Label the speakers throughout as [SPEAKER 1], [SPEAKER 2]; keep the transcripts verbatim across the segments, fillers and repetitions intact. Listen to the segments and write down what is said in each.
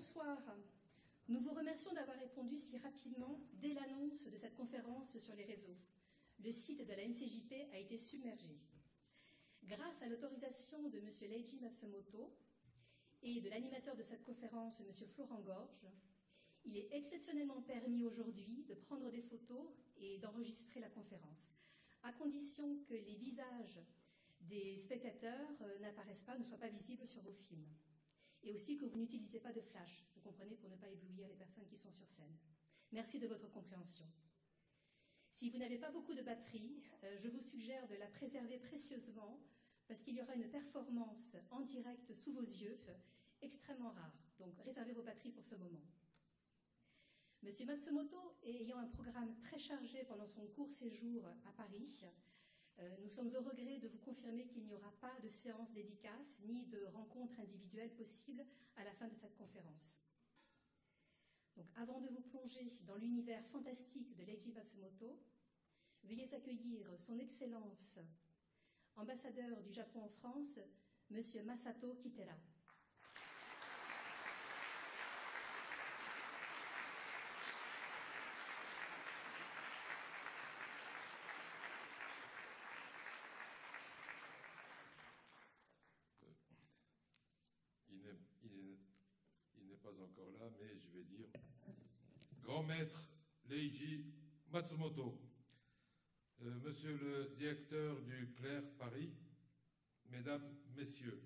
[SPEAKER 1] bonsoir. Nous vous remercions d'avoir répondu si rapidement dès l'annonce de cette conférence sur les réseaux. Le site de la N C J P a été submergé. Grâce à l'autorisation de M. Leiji Matsumoto et de l'animateur de cette conférence, M. Florent Gorge, il est exceptionnellement permis aujourd'hui de prendre des photos et d'enregistrer la conférence, à condition que les visages des spectateurs n'apparaissent pas, ne soient pas visibles sur vos films. Et aussi que vous n'utilisez pas de flash, vous comprenez, pour ne pas éblouir les personnes qui sont sur scène. Merci de votre compréhension. Si vous n'avez pas beaucoup de batterie, euh, je vous suggère de la préserver précieusement parce qu'il y aura une performance en direct sous vos yeux extrêmement rare. Donc réservez vos batteries pour ce moment. Monsieur Matsumoto, ayant un programme très chargé pendant son court séjour à Paris, euh, nous sommes au regret de vous confirmer qu'il n'y aura pas de séance dédicace ni de rencontre individuelle possible à la fin de cette conférence. Donc, avant de vous plonger dans l'univers fantastique de Leiji Matsumoto, veuillez accueillir son Excellence, ambassadeur du Japon en France, Monsieur Masato Kitera.
[SPEAKER 2] Il n'est pas encore là, mais je vais dire Grand Maître Leiji Matsumoto, euh, Monsieur le directeur du Clerc Paris, Mesdames, Messieurs,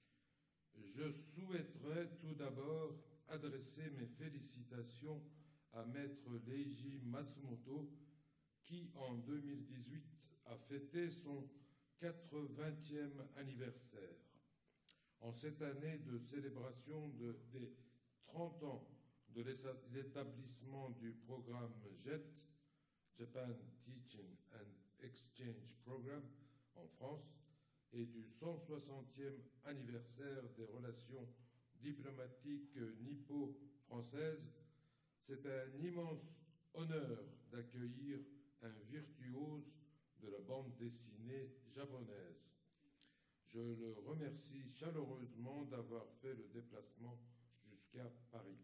[SPEAKER 2] je souhaiterais tout d'abord adresser mes félicitations à Maître Leiji Matsumoto, qui en deux mille dix-huit a fêté son quatre-vingtième anniversaire. En cette année de célébration de, des trente ans de l'établissement du programme J E T, Japan Teaching and Exchange Program, en France, et du cent soixantième anniversaire des relations diplomatiques nippo-françaises, c'est un immense honneur d'accueillir un virtuose de la bande dessinée japonaise. Je le remercie chaleureusement d'avoir fait le déplacement jusqu'à Paris.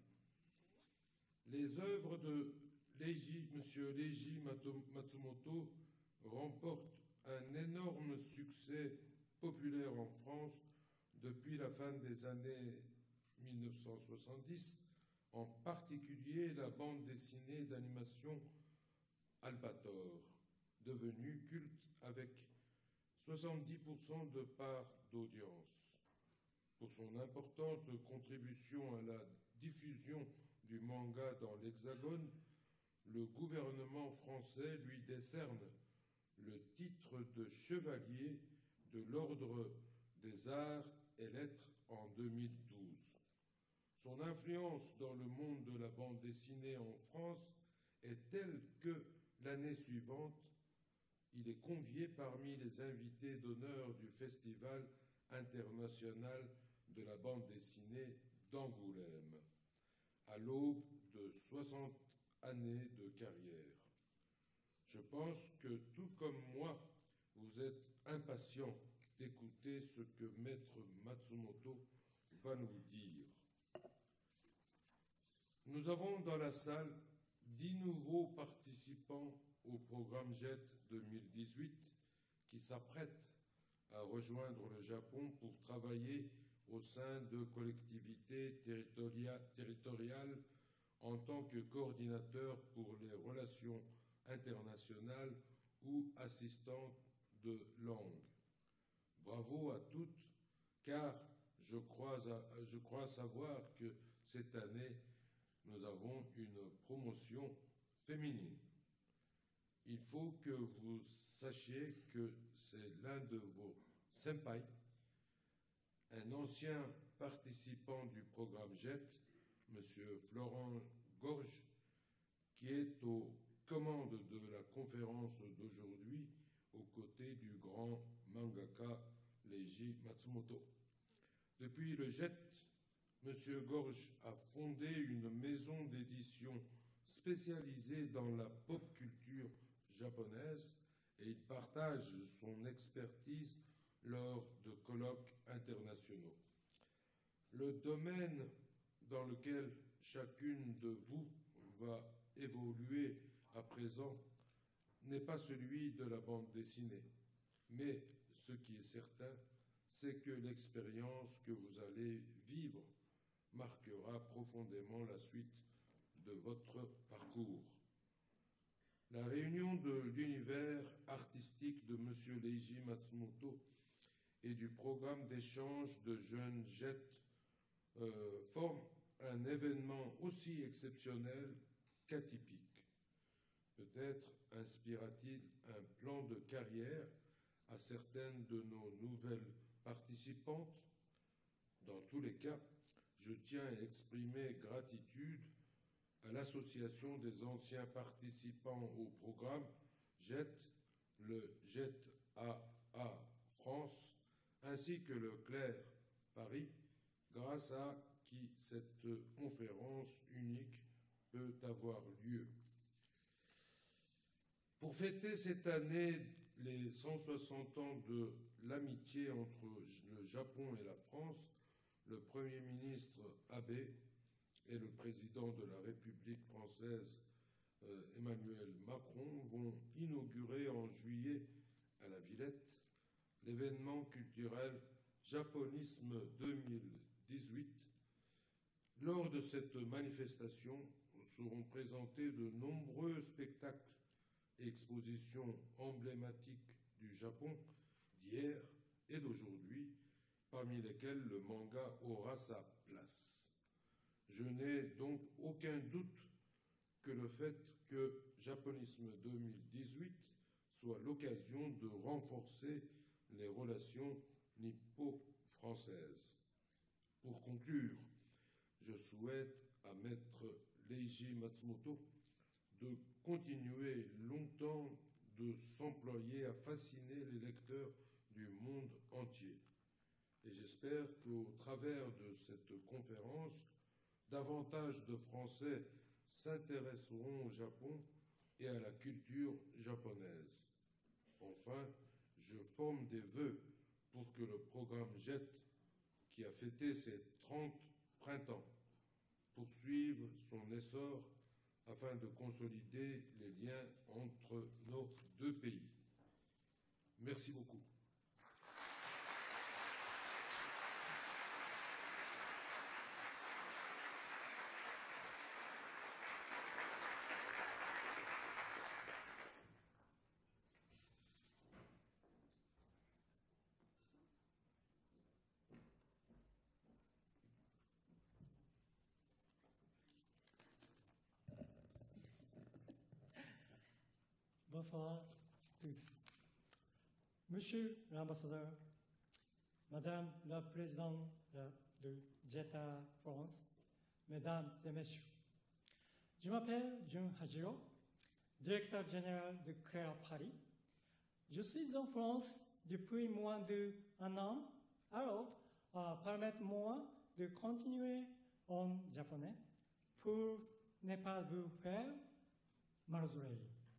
[SPEAKER 2] Les œuvres de Leiji, M. Leiji Matsumoto remportent un énorme succès populaire en France depuis la fin des années mille neuf cent soixante-dix, en particulier la bande dessinée d'animation Albator, devenue culte avec soixante-dix pour cent de part d'audience. Pour son importante contribution à la diffusion du manga dans l'Hexagone, le gouvernement français lui décerne le titre de chevalier de l'Ordre des Arts et Lettres en deux mille douze. Son influence dans le monde de la bande dessinée en France est telle que l'année suivante, il est convié parmi les invités d'honneur du Festival international de la bande dessinée d'Angoulême, à l'aube de soixante années de carrière. Je pense que, tout comme moi, vous êtes impatient d'écouter ce que Maître Matsumoto va nous dire. Nous avons dans la salle dix nouveaux participants au programme J E T deux mille dix-huit qui s'apprêtent à rejoindre le Japon pour travailler au sein de collectivités territoria territoriales en tant que coordinateur pour les relations internationales ou assistant de langue. Bravo à toutes, car je crois, à, je crois savoir que cette année, nous avons une promotion féminine. Il faut que vous sachiez que c'est l'un de vos senpai, un ancien participant du programme J E T, M. Florent Gorge, qui est aux commandes de la conférence d'aujourd'hui aux côtés du grand mangaka Leiji Matsumoto. Depuis le J E T, M. Gorge a fondé une maison d'édition spécialisée dans la pop culture japonaise et il partage son expertise lors de colloques internationaux. Le domaine dans lequel chacune de vous va évoluer à présent n'est pas celui de la bande dessinée. Mais ce qui est certain, c'est que l'expérience que vous allez vivre marquera profondément la suite de votre parcours. La réunion de l'univers artistique de M. Leiji Matsumoto et du programme d'échange de jeunes Jet euh, forme un événement aussi exceptionnel qu'atypique. Peut-être inspira-t-il un plan de carrière à certaines de nos nouvelles participantes. Dans tous les cas, je tiens à exprimer gratitude à l'association des anciens participants au programme Jet, le Jet A A France, ainsi que le Clair Paris, grâce à qui cette conférence unique peut avoir lieu. Pour fêter cette année les cent soixante ans de l'amitié entre le Japon et la France, le Premier ministre Abe et le président de la République française euh, Emmanuel Macron vont inaugurer en juillet à la Villette l'événement culturel Japonisme deux mille dix-huit. Lors de cette manifestation seront présentés de nombreux spectacles et expositions emblématiques du Japon d'hier et d'aujourd'hui, parmi lesquelles le manga aura sa place. Je n'ai donc aucun doute que le fait que Japonisme deux mille dix-huit soit l'occasion de renforcer les relations nippo-françaises. Pour conclure, je souhaite à Maître Leiji Matsumoto de continuer longtemps de s'employer à fasciner les lecteurs du monde entier. Et j'espère qu'au travers de cette conférence, davantage de Français s'intéresseront au Japon et à la culture japonaise. Enfin, je forme des vœux pour que le programme Jet, qui a fêté ses trente printemps, poursuive son essor afin de consolider les liens entre nos deux pays. Merci beaucoup.
[SPEAKER 3] Bonsoir tous. Monsieur l'ambassadeur, Madame la Présidente de Jetta France, Mesdames et Messieurs, je m'appelle Jun Hajiro, directeur général de Clair Paris. Je suis en France depuis moins d'un an, alors euh, permettez-moi de continuer en japonais pour ne pas vous faire malheureusement.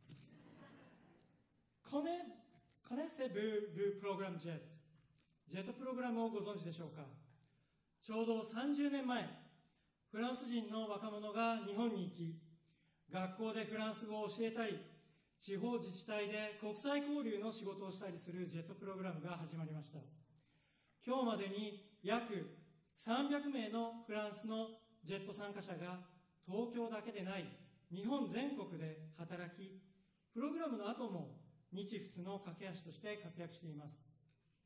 [SPEAKER 3] Connaissez-vous le programme Jet?ジェットプログラムをご存知でしょうか？ちょうどさんじゅうねんまえ、フランス人の若者が日本に行き、学校でフランス語を教えたり、地方自治体で国際交流の仕事をしたりするジェットプログラムが始まりました。今日までに約さんびゃくめいのフランスのジェット参加者が東京だけでない日本全国で働き、プログラムの後も日仏の架け橋として活躍しています。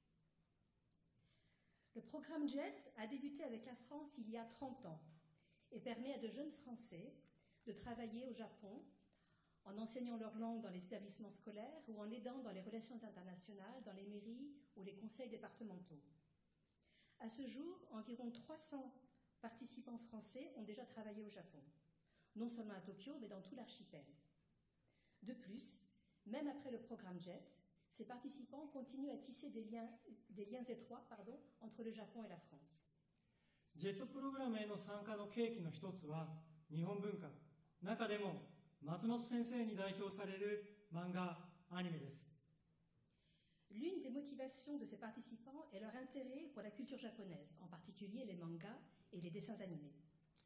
[SPEAKER 1] Le programme Jet a débuté avec la France il y a trente ans et permet à de jeunes Français de travailler au Japon en enseignant leur langue dans les établissements scolaires ou en aidant dans les relations internationales, dans les mairies ou les conseils départementaux. À ce jour, environ trois cents participants français ont déjà travaillé au Japon, non seulement à Tokyo, mais dans tout l'archipel. De plus, même après le programme Jet, ces participants continuent à tisser des liens, des liens étroits pardon, entre le Japon et la France.
[SPEAKER 3] ジェットプログラムへの参加の契機の一つは日本文化、中でも松本先生に代表される漫画、アニメです。
[SPEAKER 1] L'une des motivations de ces participants est leur intérêt pour la culture japonaise, en particulier les mangas et les dessins animés.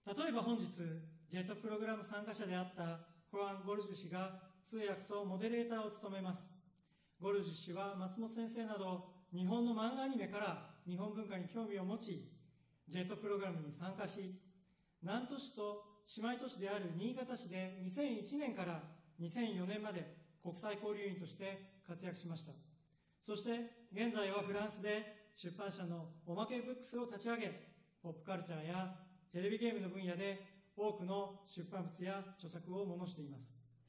[SPEAKER 3] 例えば本日、ジェットプログラム参加者であったフアン・ゴルジュ氏が通訳とモデレーターを務めます。ゴルジュ氏は松本先生など日本の漫画アニメから日本文化に興味を持ち、ジェットプログラムに参加し、南砺市と姉妹都市である新潟市でにせんいちねんからにせんよねんまで国際交流員として活躍しました。そして現在はフランスで出版社のおまけブックスを立ち上げ、ポップカルチャーやテレビゲームの分野で多くの出版物や著作を模しています。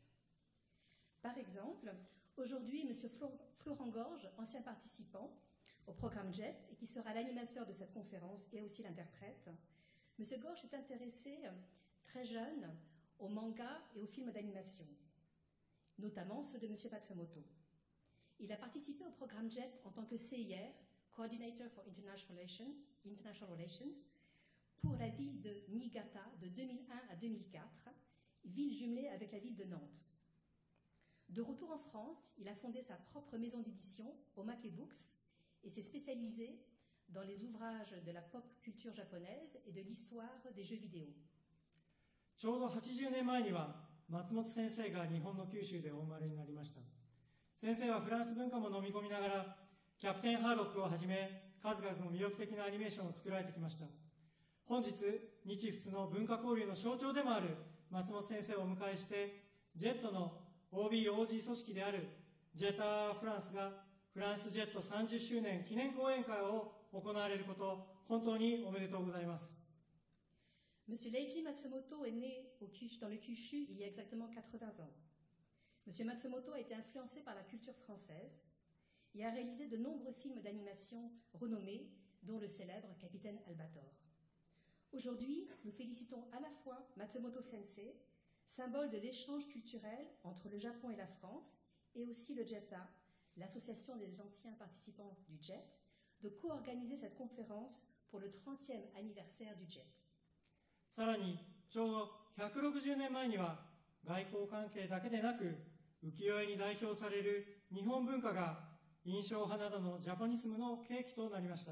[SPEAKER 1] Par exemple, aujourd'hui, M. Florent Gorge, ancien participant au programme J E T et qui sera l'animateur de cette conférence et aussi l'interprète, M. Gorge s'est intéressé très jeune aux mangas et aux films d'animation, notamment ceux de M. Matsumoto. Il a participé au programme J E T en tant que C I R, Coordinator for International Relations, International Relations, pour la ville de Niigata de deux mille un à deux mille quatre, ville jumelée avec la ville de Nantes. De retour en France, il a fondé sa propre maison d'édition, Omake Books, et s'est spécialisé dans les ouvrages de la pop culture japonaise et de l'histoire des jeux vidéo.
[SPEAKER 3] ちょうどはちじゅうねんまえには松本先生が日本の九州でお生まれになりました。先生はフランス文化も飲み込みながら、キャプテンハーロックをはじめ、数々の魅力的なアニメーションを作られてきました。本日、日仏の文化交流の象徴でもある松本先生をお迎えして、ジェットの オービーオージー 組織であるジェッターフランスがフランスジェットさんじゅっしゅうねん記念講演会を行われること、本当におめでとうございます。
[SPEAKER 1] Monsieur Leiji Matsumoto est né au Kyushu, dans le Kyushu il y a exactement quatre-vingts ans. Monsieur Matsumoto a été influencé par la culture française et a réalisé de nombreux films d'animation renommés, dont le célèbre Capitaine Albator. Aujourd'hui, nous félicitons à la fois Matsumoto Sensei, symbole de l'échange culturel entre le Japon et la France, et aussi le J E T A, l'association des anciens participants du J E T, de co-organiser cette conférence pour le trentième anniversaire du J E T.
[SPEAKER 3] さらに、ちょうどひゃくろくじゅうねんまえには、外交関係だけでなく、浮世絵に代表される日本文化が印象派などのジャパニスムの契機となりました。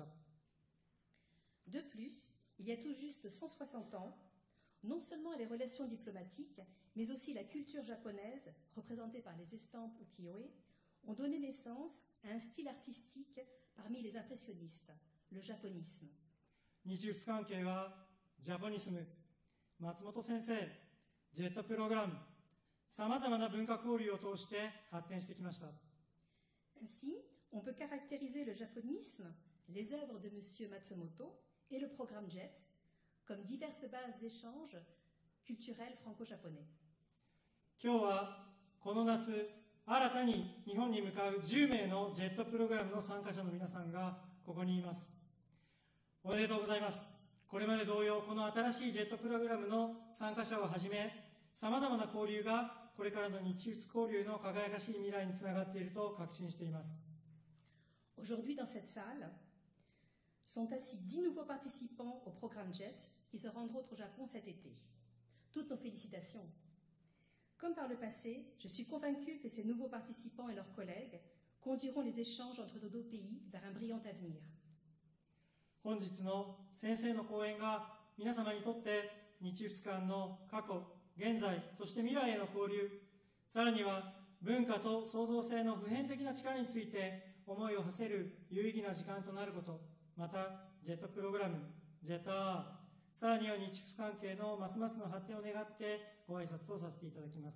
[SPEAKER 1] De plus, il y a tout juste cent soixante ans, non seulement les relations diplomatiques, mais aussi la culture japonaise, représentée par les estampes ukiyo-e, ont donné naissance à un style artistique parmi les impressionnistes, le japonisme.
[SPEAKER 3] 日仏関係はジャパニスム、松本先生、ジェットプログラム、さまざまな文化交流を通して発展してきました。
[SPEAKER 1] Ainsi, on peut caractériser le japonisme, les œuvres de M. Matsumoto et le programme J E T comme diverses bases d'échange culturels franco-japonais.
[SPEAKER 3] 今日はこの夏、新たに日本に向かうじゅうめいのジェットプログラムの参加者の皆さんがここにいます。おめでとうございます。これまで同様、この新しいジェットプログラムの参加者をはじめ、さまざまな交流がこれからの日仏交流の輝かしい未来につながっていると確信しています。
[SPEAKER 1] Aujourd'hui, dans cette salle, sont assis dix nouveaux participants au programme J E T qui se rendront au Japon cet été. Toutes nos félicitations. Comme par le passé, je suis convaincue que ces nouveaux participants et leurs collègues conduiront les échanges entre nos deux pays vers un brillant avenir.
[SPEAKER 3] 本日の先生の講演が皆様にとって日仏間の過去、現在、そして未来への交流、さらには文化と創造性の普遍的な力について思いを馳せる有意義な時間となること、またジェットプログラム、ジェッター、さらには日仏関係のますますの発展を願ってご挨拶をさせていただきます。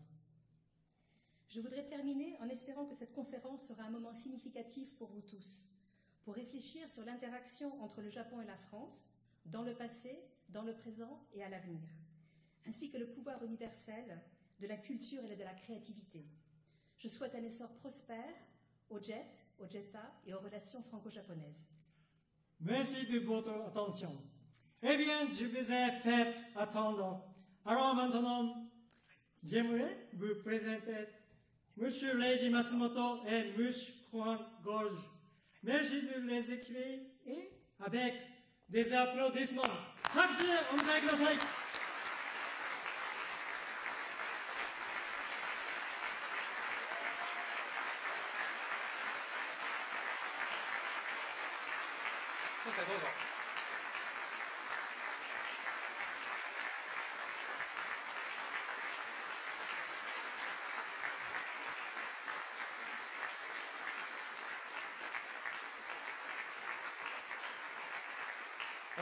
[SPEAKER 1] Je voudrais terminer en espérant que cette conférence sera un moment significatif pour vous tous, pour réfléchir sur l'interaction entre le Japon et la France, dans le passé, dans le présent et à l'avenir, ainsi que le pouvoir universel de la culture et de la créativité. Je souhaite un essor prospère au J E T, au J E T A et aux relations franco-japonaises.
[SPEAKER 3] Merci de votre attention. Eh bien, je vous ai fait attendre. Alors maintenant, j'aimerais vous présenter Monsieur Leiji Matsumoto et Monsieur Florent Gorge. Merci de les écrire et avec des applaudissements. Merci, on va commencer.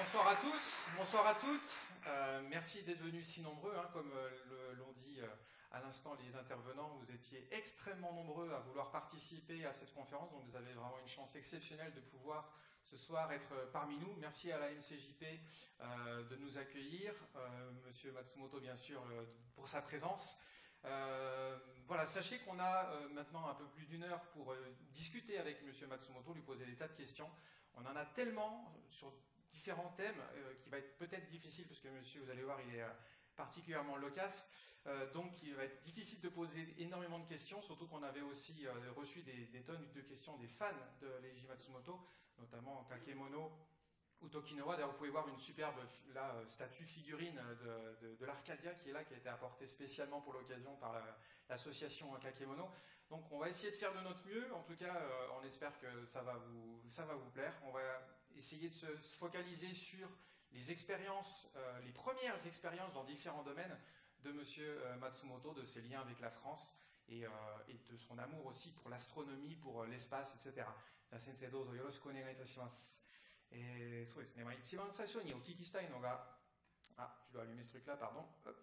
[SPEAKER 4] Bonsoir à tous, bonsoir à toutes. Euh, merci d'être venus si nombreux. Hein, comme euh, l'ont dit euh, à l'instant les intervenants, vous étiez extrêmement nombreux à vouloir participer à cette conférence. Donc vous avez vraiment une chance exceptionnelle de pouvoir ce soir être parmi nous. Merci à la M C J P euh, de nous accueillir. Euh, Monsieur Matsumoto, bien sûr, euh, pour sa présence. Euh, voilà, sachez qu'on a euh, maintenant un peu plus d'une heure pour euh, discuter avec Monsieur Matsumoto, lui poser des tas de questions. On en a tellement sur différents thèmes euh, qui va être peut-être difficile, parce que monsieur, vous allez voir, il est euh, particulièrement loquace. Euh, donc il va être difficile de poser énormément de questions, surtout qu'on avait aussi euh, reçu des, des tonnes de questions des fans de Leiji Matsumoto, notamment Kakemono ou Tokinowa. D'ailleurs, vous pouvez voir une superbe là, statue figurine de, de, de l'Arcadia qui est là, qui a été apportée spécialement pour l'occasion par l'association Kakemono. Donc on va essayer de faire de notre mieux. En tout cas, euh, on espère que ça va vous, ça va vous plaire. On va essayer de se focaliser sur les expériences, euh, les premières expériences dans différents domaines de monsieur euh, Matsumoto, de ses liens avec la France et, euh, et de son amour aussi pour l'astronomie, pour euh, l'espace, et cetera. Sensei, dozo yoroshiku onegai itashimasu. Etそうですね、まあ、一番最初にお聞きしたいのが、あ、je dois allumer ce truc là, pardon. Hop.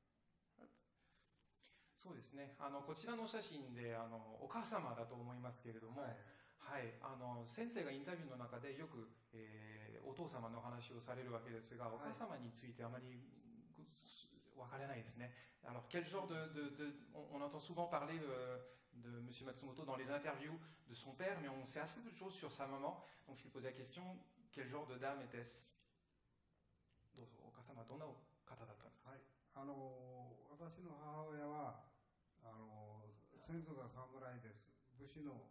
[SPEAKER 4] そうですね、あのこちらの写真であのお母様だと思いますけれども、はいはい、あの先生がインタビューの中でよく、えー、お父様の話をされるわけですが、お母様についてあまり分からないですね。Alors, quel genre de, de, de on, on entend souvent parler euh, de monsieur Matsumoto dans les interviews de son père, mais on sait assez peu de choses sur sa maman. Donc, je lui posais la question, quel genre de dame était-ce? どうぞ、お母様はどんな方だったんですか？はい、
[SPEAKER 5] あの私の母親はあの先祖が侍です。武士の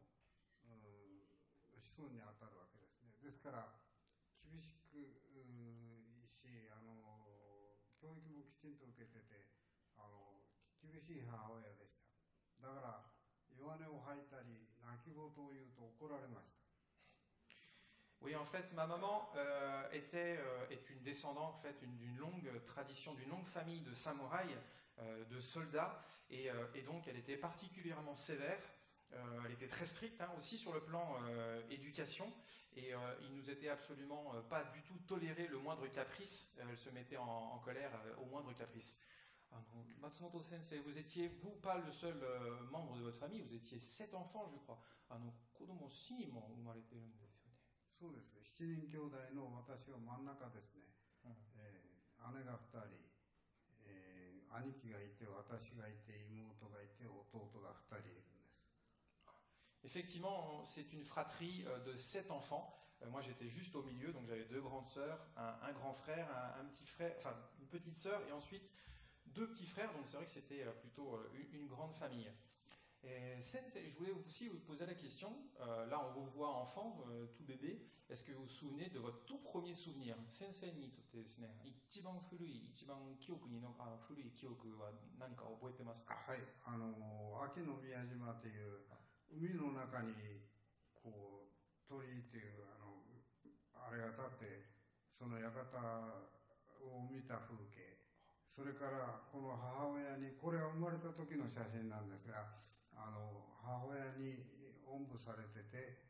[SPEAKER 5] 子孫にあたるわけですね。ですから厳しくし、あの教育もきちんと受けてて、あの厳しい母親でした。だから弱音を吐いたり泣き言を言うと怒られました。
[SPEAKER 4] Oui, en fait, ma maman euh, était, euh, est une descendante en fait, d'une longue tradition, d'une longue famille de samouraïs, euh, de soldats, et, euh, et donc elle était particulièrement sévère. Euh, elle était très stricte hein, aussi sur le plan euh, éducation, et euh, il nous était absolument euh, pas du tout toléré le moindre caprice. Elle se mettait en, en colère euh, au moindre caprice. Alors, Matsumoto Sensei, vous étiez, vous, pas le seul euh, membre de votre famille, vous étiez sept enfants, je crois. Ah non, kodomo shi mo umareteるんですよね。
[SPEAKER 5] そうです。七人兄弟の私は真ん中ですね。うん、えー、姉が二人、えー、兄貴がいて、私がいて、妹がいて、弟が二人いるんです。
[SPEAKER 4] Effectivement, c'est une fratrie de sept enfants. Euh, moi, j'étais juste au milieu, donc j'avais deux grandes sœurs, un, un grand frère, un, un petit frère, enfin une petite sœur, et ensuite deux petits frères. Donc c'est vrai que c'était plutôt une, une grande famille. Et Sensei, je voulais aussi vous poser la question. Euh, là, on vous voit enfant, euh, tout bébé. Est-ce que vous vous souvenez de votre tout premier souvenir? Sensei ni totte desu ne, ichiban furui, ichiban kyoku ni no furui kyoku wa nanka oboete masu ka?
[SPEAKER 5] はい、あの秋の宮島という海の中にこう鳥居というあのあれが立ってその館を見た風景、それからこの母親にこれは生まれた時の写真なんですが、あの母親におんぶされてて、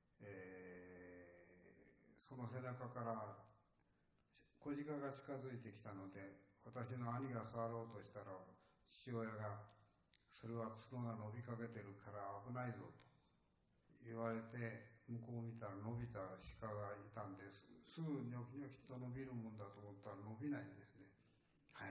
[SPEAKER 5] えー、その背中から小鹿が近づいてきたので、私の兄が触ろうとしたら父親がそれは角が伸びかけてるから危ないぞと言われて、向こう見たら伸びた鹿がいたんです。すぐニョキニョキと伸びるもんだと思ったら伸びないんですね。はい。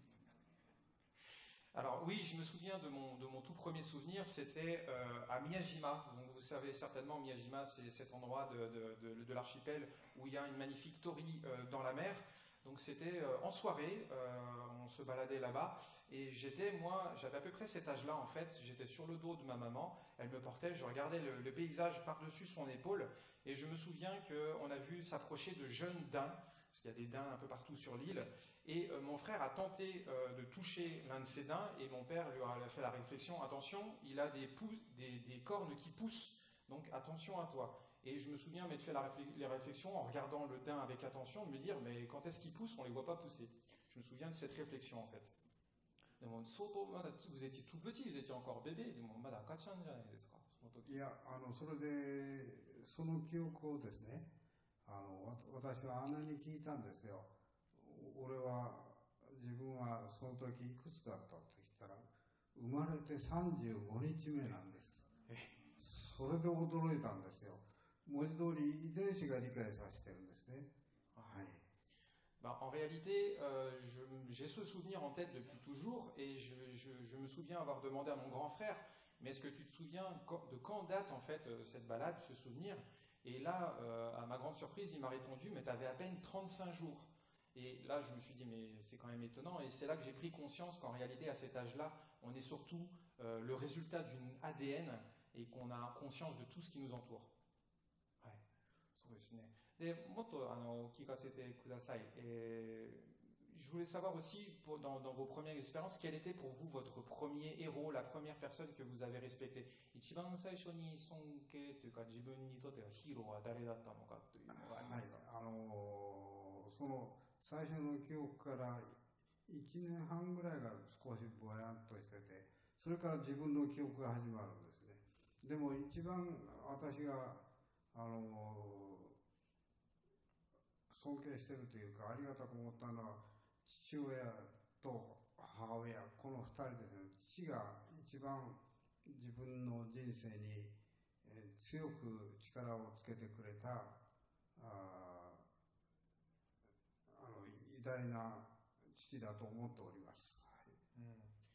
[SPEAKER 4] Alors oui, je me souviens de mon, de mon tout premier souvenir, c'était euh, à Miyajima. Donc, vous savez certainement, Miyajima, c'est cet endroit de, de, de, de l'archipel où il y a une magnifique torii euh, dans la mer. Donc c'était euh, en soirée, euh, on se baladait là-bas, et j'étais, moi, j'avais à peu près cet âge-là en fait, j'étais sur le dos de ma maman, elle me portait, je regardais le, le paysage par-dessus son épaule, et je me souviens qu'on a vu s'approcher de jeunes daims, parce qu'il y a des daims un peu partout sur l'île, et euh, mon frère a tenté euh, de toucher l'un de ces daims, et mon père lui a fait la réflexion, attention, il a des, des, des cornes qui poussent, donc attention à toi. Et je me souviens m'être fait la réflexion, les réflexions en regardant le daim avec attention, de me dire, mais quand est-ce qu'il pousse, on ne les voit pas pousser. Je me souviens de cette réflexion en fait. Vous étiez tout petit, vous étiez encore bébé.
[SPEAKER 5] Il y a, あのそれでその記憶をですね、 あのわ私は姉に聞いたんですよ。俺は自分はその時いくつだったと言ったら、生まれてさんじゅうごにちめなんです。それで驚いたんですよ。文字通り遺伝子が理解させてるんですね。はい。
[SPEAKER 4] Ben, en réalité, euh, j'ai ce souvenir en tête depuis toujours et je, je, je me souviens avoir demandé à mon grand frère, mais est-ce que tu te souviens de quand date en fait cette balade, ce souvenir? Et là, euh, à ma grande surprise, il m'a répondu, mais tu avais à peine trente-cinq jours. Et là, je me suis dit, mais c'est quand même étonnant. Et c'est là que j'ai pris conscience qu'en réalité, à cet âge-là, on est surtout euh, le résultat d'une A D N et qu'on a conscience de tout ce qui nous entoure. Ouais. そうですね。で、もっとあの聞かせてください。えー、je voulais savoir aussi, pour, dans, dans vos premières expériences, quel était pour vous votre premier héros, la première personne que vous avez respectée. 一番最初に尊敬というか、自分にとってのヒーローは誰だったのかというのがありますか？
[SPEAKER 5] はい、あのー、その最初の記憶からいちねんはんぐらいが少しぼやっとしてて、それから自分の記憶が始まるんですね。でも一番私が、あのー、尊敬してるというかありがたく思ったのは父親と母親、このふたりですね。父が一番自分の人生に強く力をつけてくれたああの偉大な父だと思っております。はい。
[SPEAKER 4] うん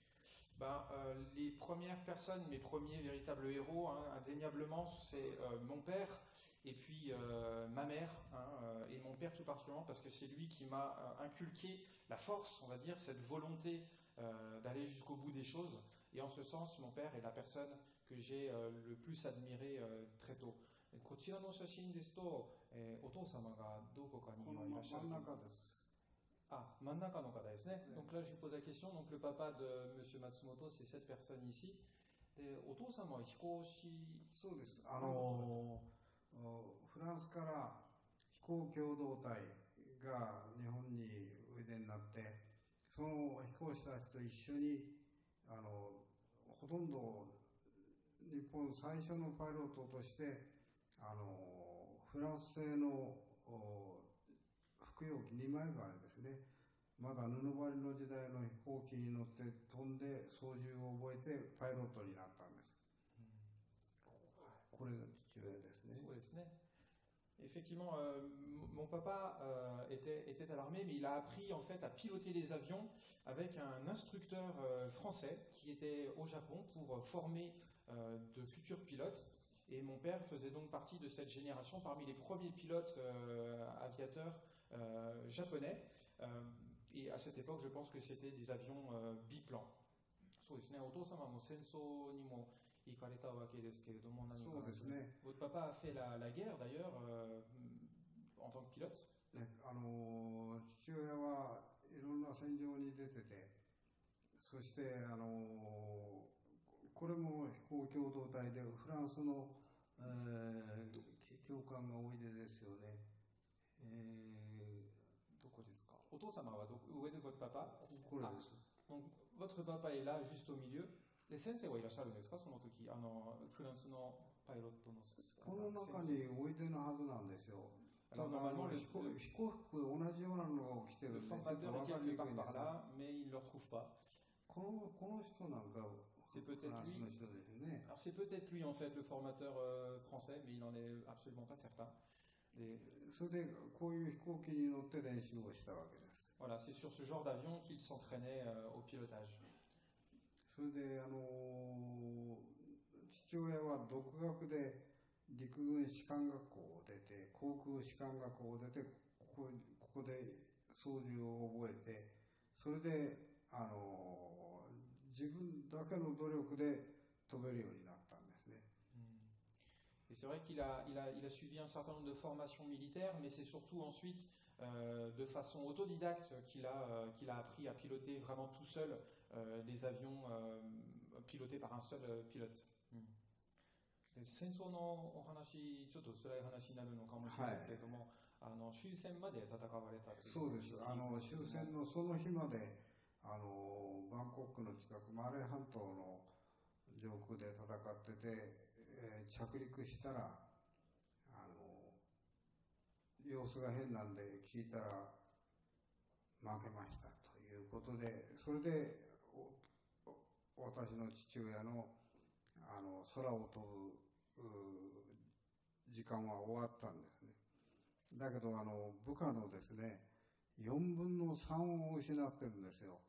[SPEAKER 4] 。Ben, euh, les premières personnes, mes premiers véritables héros, hein, indéniablement, c'est euh, mon père et puis euh, ma mère, hein, euh, et mon père tout particulièrement parce que c'est lui qui m'a euh, inculqué la force, on va dire, cette volonté euh, d'aller jusqu'au bout des choses. Et en ce sens, mon père est la personne que j'ai euh, le plus admirée euh, très tôt. こちらの写真ですと、えー、お父様がどこかにいらっしゃる。
[SPEAKER 5] 真ん中です。
[SPEAKER 4] Ah, 真ん中の方ですね。Donc là, je vous pose la question. Donc le papa de Monsieur Matsumoto, c'est cette personne ici. で、お父様は飛行士。
[SPEAKER 5] そうです。あのフランスから飛行共同体が日本においでになって、その飛行士たちと一緒にあのほとんど日本最初のパイロットとしてあのフランス製の服用機にまいばいですね。まだ布張りの時代の飛行機に乗って飛んで操縦を覚えてパイロットになったんです。うん、これが父親ですね。
[SPEAKER 4] そうですね。Effectivement, euh, mon papa euh, était, était à l'armée, mais il a appris en fait à piloter les avions avec un instructeur euh, français qui était au Japon pour former euh, de futurs pilotes. Et mon père faisait donc partie de cette génération parmi les premiers pilotes euh, aviateurs euh, japonais. Euh, et à cette époque, je pense que c'était des avions euh, biplans. そうですね。お父様も戦争にも行かれたわけですけれども、何か。
[SPEAKER 5] そうですね。
[SPEAKER 4] Votre papa a fait la, la guerre d'ailleurs euh, en tant que pilote.
[SPEAKER 5] ね、あの父親はいろんな戦場に出てて、そしてあのこれも飛行共同体でフランスの、えー、教官がおいでですよね。えー、どこですか？
[SPEAKER 4] お父様はどこ？上で votre papa？
[SPEAKER 5] これです。
[SPEAKER 4] Donc votre papa est là juste au milieu. で先生はいらっしゃるんですか？その時あのフランスのパイロットの
[SPEAKER 5] この中においでのはずなんですよ。ただあの飛行飛行服同じようなのを着てるんでちょっと分かりにくいんですが、このこの人なんか
[SPEAKER 4] c'est peut-être lui. Alors c'est peut-être lui en fait le formateur euh, français, mais il n'en est absolument pas certain. Et...
[SPEAKER 5] それでこういう飛行機に乗って練習をしたわけです。
[SPEAKER 4] Voilà, c'est sur ce genre d'avion qu'il s'entraînait euh, au pilotage.
[SPEAKER 5] それであの父親は独学で陸軍士官学校を出て、航空士官学校を出て、ここ、ここで操縦を覚えて、それであの自分だけの努力で飛べるようになったんですね。
[SPEAKER 4] Et c'est vrai qu'il a, il a, il a suivi un certain nombre de formations militaires, mais c'est surtout ensuite euh, de façon autodidacte qu'il a, euh, qu'il a appris à piloter vraiment tout seul euh, des avions euh, pilotés par un seul euh, pilote. Mm. 戦争のお話、ちょっと辛い話になるのかもしれないですけれども、はい、あの終戦まで戦われたという。
[SPEAKER 5] そうです。あの終戦のその日まであのバンコクの近くマレー半島の上空で戦ってて、えー、着陸したらあの様子が変なんで聞いたら負けましたということで、それで私の父親のあの空を飛ぶ時間は終わったんですね。だけどあの部下のですねよんぶんのさんを失ってるんですよ。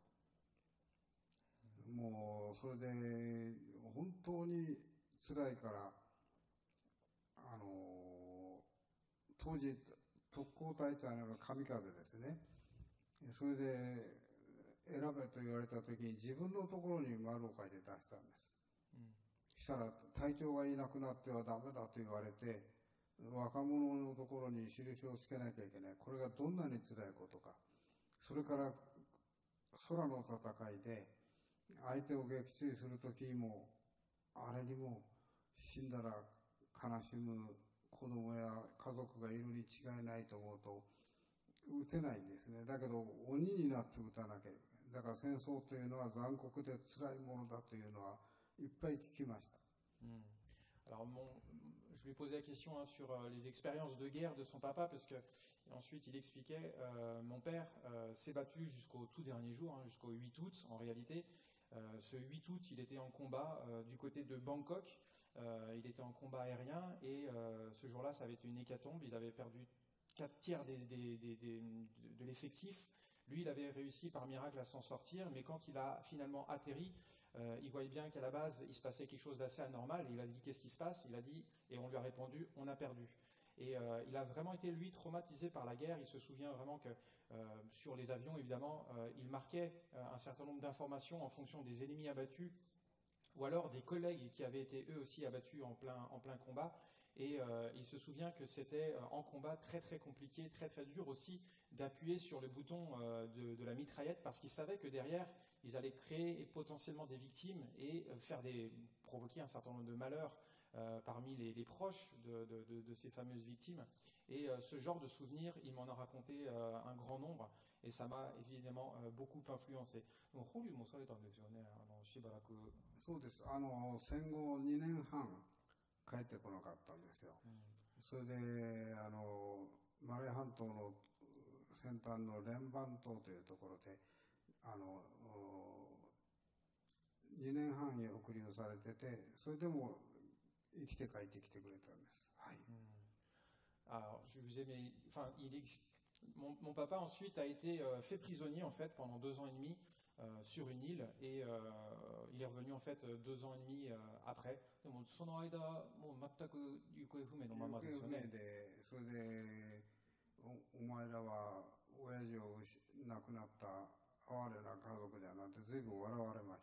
[SPEAKER 5] もうそれで本当に辛いから、あの当時特攻隊というのが神風ですね。それで選べと言われた時に自分のところに丸を書いて出したんです。うん、したら隊長がいなくなってはダメだと言われて、若者のところに印をつけなきゃいけない。これがどんなに辛いことか。それから空の戦いで相手を撃墜する時にも、あれにも死んだら悲しむ子供や家族がいるに違いないと思うと撃てないんですね。だけど鬼になって撃たなければ。だから戦争というのは残酷で辛いものだというのはいっぱい聞きました。
[SPEAKER 4] うん Alors, mon, je lui posais la question hein, sur euh, les expériences de guerre de son papa, parce que ensuite il expliquait, euh, mon père euh, s'est battu jusqu'au tout dernier jour, hein, jusqu'au huit août en réalité. Euh, ce huit août, il était en combat euh, du côté de Bangkok, euh, il était en combat aérien, et euh, ce jour-là, ça avait été une hécatombe, ils avaient perdu quatre tiers des, des, des, des, de, de l'effectif. Lui, il avait réussi par miracle à s'en sortir, mais quand il a finalement atterri, Euh, il voyait bien qu'à la base, il se passait quelque chose d'assez anormal. Il a dit, qu'est-ce qui se passe? Il a dit, et on lui a répondu, on a perdu. Et euh, il a vraiment été, lui, traumatisé par la guerre. Il se souvient vraiment que euh, sur les avions, évidemment, euh, il marquait euh, un certain nombre d'informations en fonction des ennemis abattus, ou alors des collègues qui avaient été eux aussi abattus en plein, en plein combat. Et euh, il se souvient que c'était euh, en combat très très compliqué, très très dur aussi d'appuyer sur le bouton euh, de, de la mitraillette, parce qu'il savait que derrière, ils allaient créer potentiellement des victimes et faire des, provoquer un certain nombre de malheurs euh, parmi les, les proches de, de, de, de ces fameuses victimes. Et euh, ce genre de souvenirs, il m'en a raconté euh, un grand nombre, et ça m'a évidemment euh, beaucoup influencé. Donc, Hollyもされたんですよね、あのしばらく。
[SPEAKER 5] そうです。あの戦後にねんはん帰ってこなかったんですよ。うん、それであのマレー半島の先端の連番島というところで。あのにねんはんに送りをされてて、それでも生きて帰ってきてくれたんです。はい。
[SPEAKER 4] Alors, je vous ai, mais, enfin, il est, mon, mon papa ensuite a été euh, fait prisonnier en fait pendant deux ans et demi euh, sur une île, et euh, il est revenu en fait deux ans et demi euh, après. でもその間もう全く行方不明のままですよね。
[SPEAKER 5] 行方不明で、それで お, お前らは親父を亡くなった哀れな家族だなんて随分笑われました。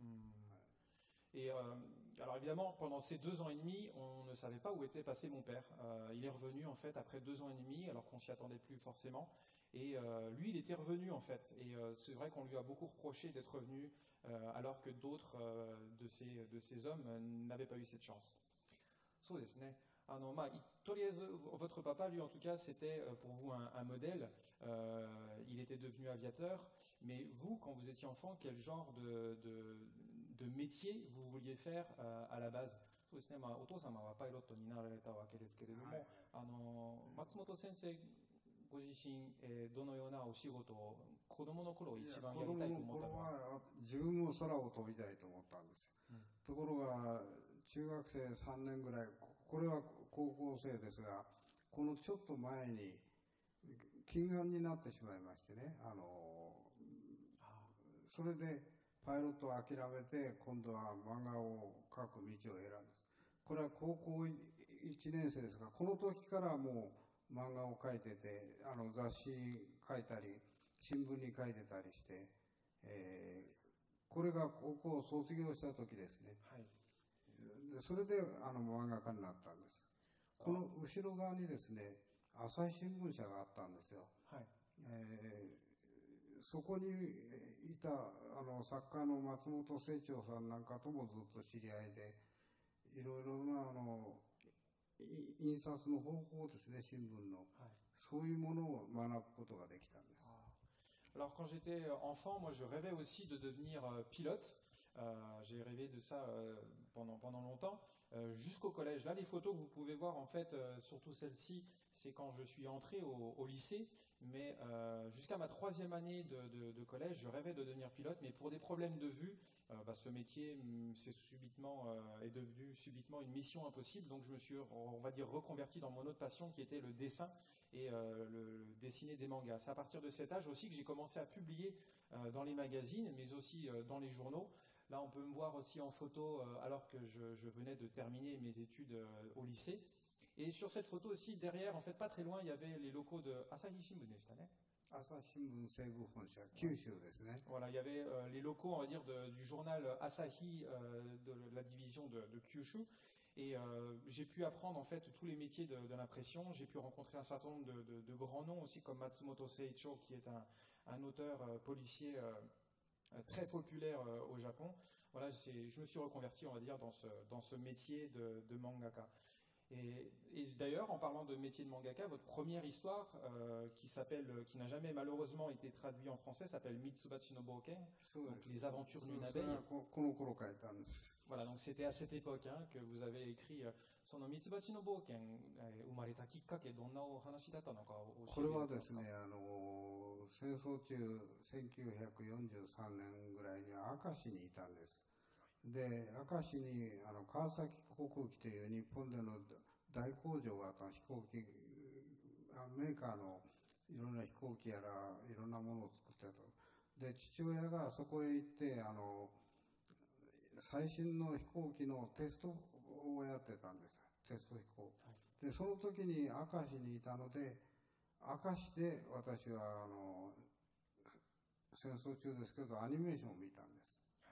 [SPEAKER 4] Et euh, alors évidemment, pendant ces deux ans et demi, on ne savait pas où était passé mon père. Euh, il est revenu en fait après deux ans et demi, alors qu'on s'y attendait plus forcément. Et euh, lui, il était revenu en fait. Et euh, c'est vrai qu'on lui a beaucoup reproché d'être revenu, euh, alors que d'autres euh, de, ces, de ces hommes euh, n'avaient pas eu cette chance. そうですね。あのまあ、とりあえずvotre papa, lui en tout cas, c'était pour vous un, un modèle. Euh, il était devenu aviateur. Mais vous, quand vous étiez enfant, quel genre de, de, de métier vous vouliez faire euh, à la base? そうですね。まあ、お父様はパイロットになられたわけですけれども、はい、あの松本先生ご自身、えー、どのようなお仕事を子供の頃一番やりたいと思ったのは？
[SPEAKER 5] 自分も空を飛びたいと思ったんですよ。うん、ところが中学生さんねんぐらい、これは高校生ですが、このちょっと前に近眼になってしまいましてね、あのそれでパイロットを諦めて今度は漫画を描く道を選んだ。これは高校いちねん生ですが、この時からもう漫画を描いてて、あの雑誌に書いたり新聞に書いてたりして、えー、これが高校を卒業した時ですね。はい、でそれであの漫画家になったんです。この後ろ側にですね、朝日新聞社があったんですよ。はい、えーそこにいたあの作家の松本清張さんなんかともずっと知り合いで、いろいろなあの印刷の方法ですね、新聞の、はい、そういうものを学ぶことができたんです。
[SPEAKER 4] Alors quand j'étais enfant, moi je rêvais aussi de devenir pilote. Euh, j'ai rêvé de ça euh, pendant, pendant longtemps, euh, jusqu'au collège. Là, les photos que vous pouvez voir, en fait, euh, surtout celle-ci, c'est quand je suis entré au, au lycée, mais euh, jusqu'à ma troisième année de, de, de collège, je rêvais de devenir pilote, mais pour des problèmes de vue, euh, bah, ce métier mm, c'est subitement, euh, est devenu subitement une mission impossible, donc je me suis, on va dire, reconverti dans mon autre passion qui était le dessin et euh, le dessiner des mangas. C'est à partir de cet âge aussi que j'ai commencé à publier euh, dans les magazines, mais aussi euh, dans les journaux. Là, on peut me voir aussi en photo euh, alors que je, je venais de terminer mes études euh, au lycée. Et sur cette photo aussi, derrière, en fait, pas très loin, il y avait les locaux de Asahi Shimbun.
[SPEAKER 5] Asahi Shimbun Seibu Honsha, Kyushu desu ne.
[SPEAKER 4] Voilà, il y avait euh, les locaux, on va dire, de, du journal Asahi euh, de la division de, de Kyushu. Et euh, j'ai pu apprendre en fait tous les métiers de, de l'impression. J'ai pu rencontrer un certain nombre de, de, de grands noms aussi, comme Matsumoto Seicho, qui est un, un auteur euh, policier euh, très populaire euh, au Japon. Voilà, je me suis reconverti, on va dire, dans ce, dans ce métier de, de mangaka. Et, et d'ailleurs, en parlant de métier de mangaka, votre première histoire, euh, qui s'appelle, qui n'a jamais malheureusement été traduite en français, s'appelle Mitsubachi no Bouken, donc les aventures d'une abeille. Voilà, donc c'était à cette époque hein, que vous avez écrit euh, son Mitsubachi no Bouken, umareta kikkake, donna o hanashi datta no ka o shirei.
[SPEAKER 5] これはですね、あの戦争中せんきゅうひゃくよんじゅうさんねんぐらいに明石にいたんです。で、明石にあの川崎航空機という日本での大工場があった飛行機メーカーのいろんな飛行機やらいろんなものを作ってたと。で、父親がそこへ行ってあの最新の飛行機のテストをやってたんです。テスト飛行。で、その時に明石にいたので、明石で私はあの戦争中ですけどアニメーションを見たんです。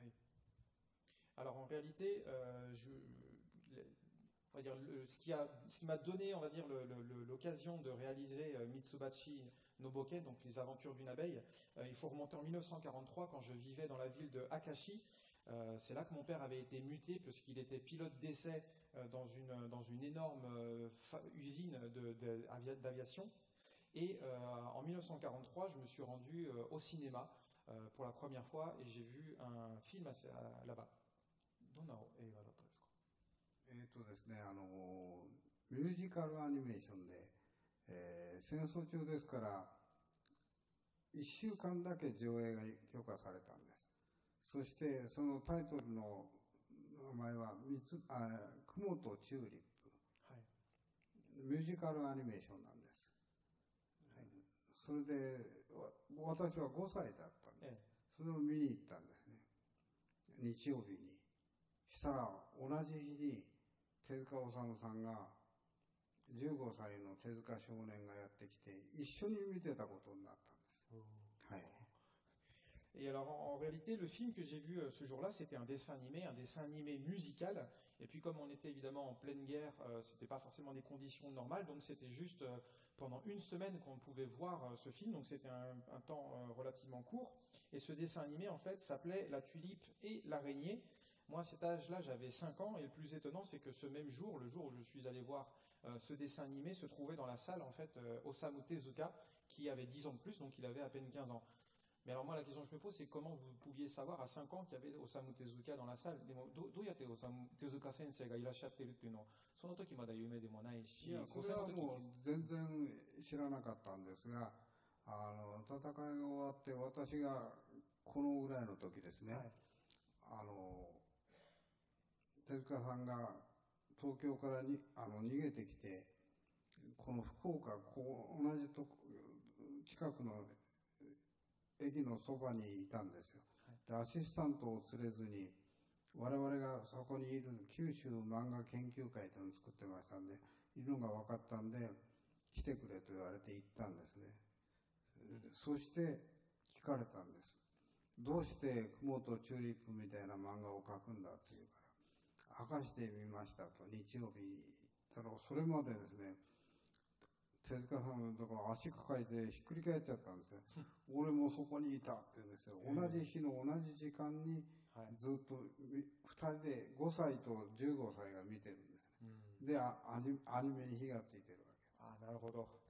[SPEAKER 4] Alors en réalité, euh, je, on va dire, le, ce qui a, ce qui m'a donné, on va dire, le, le, l'occasion de réaliser euh, Mitsubachi no Bouken, donc les aventures d'une abeille, euh, il faut remonter en mille neuf cent quarante-trois quand je vivais dans la ville de Akashi. Euh, c'est là que mon père avait été muté puisqu'il était pilote d'essai euh, dans, une, dans une énorme euh, fa- usine de, de, avia, d'aviation. Et euh, en mille neuf cent quarante-trois, je me suis rendu euh, au cinéma euh, pour la première fois et j'ai vu un film à, à, là-bas. どんな映画だったですか？
[SPEAKER 5] えっとですね、あのミュージカルアニメーションで、えー、戦争中ですからいっしゅうかんだけ上映が許可されたんです。そしてそのタイトルの名前はみつあ雲とチューリップ、はい、ミュージカルアニメーションなんです。はい、それで私はごさいだったんです。ええ、それを見に行ったんですね。日曜日に。したら同じ日に手塚治虫さんがじゅうごさいの手塚少年がやってきて一緒に見てたことになったんです。はい。
[SPEAKER 4] Et alors en, en réalité le film que j'ai vu euh, ce jour-là c'était un dessin animé, un dessin animé musical et puis comme on était évidemment en pleine guerre, euh, c'était pas forcément des conditions normales donc c'était juste euh, pendant une semaine qu'on pouvait voir euh, ce film donc c'était un, un temps euh, relativement court et ce dessin animé en fait s'appelait La Tulipe et l'Araignée. Moi, à cet âge-là, j'avais cinq ans, et le plus étonnant, c'est que ce même jour, le jour où je suis allé voir euh, ce dessin animé, se trouvait dans la salle, en fait, euh, Osamu Tezuka, qui avait dix ans de plus, donc il avait à peine quinze ans. Mais alors moi, la question que je me pose, c'est comment vous pouviez savoir à cinq ans qu'il y avait Osamu Tezuka dans la salle? どうやってOsamu Tezuka先生がいらっしゃってるっていうのを、その時まだ有名でもないし、
[SPEAKER 5] いや、それはもう全然知らなかったんですが、あの戦いが終わって私がこのぐらいの時ですね、はい、あの手塚さんが東京からにあの逃げてきてこの福岡こう同じと近くの駅のそばにいたんですよ。でアシスタントを連れずに我々がそこにいる九州漫画研究会というのを作ってましたんでいるのが分かったんで来てくれと言われて行ったんですね。そして聞かれたんです。どうして雲とチューリップみたいな漫画を描くんだっていうから明かしてみましたと日曜日にだからそれまでですね手塚さんのところ足抱えてひっくり返っちゃったんですよ俺もそこにいたって言うんですよ。同じ日の同じ時間にずっとふたりでごさいとじゅうごさいが見てるんですね、うん、でアニメに火がついてるわけです。
[SPEAKER 4] あ、なるほど。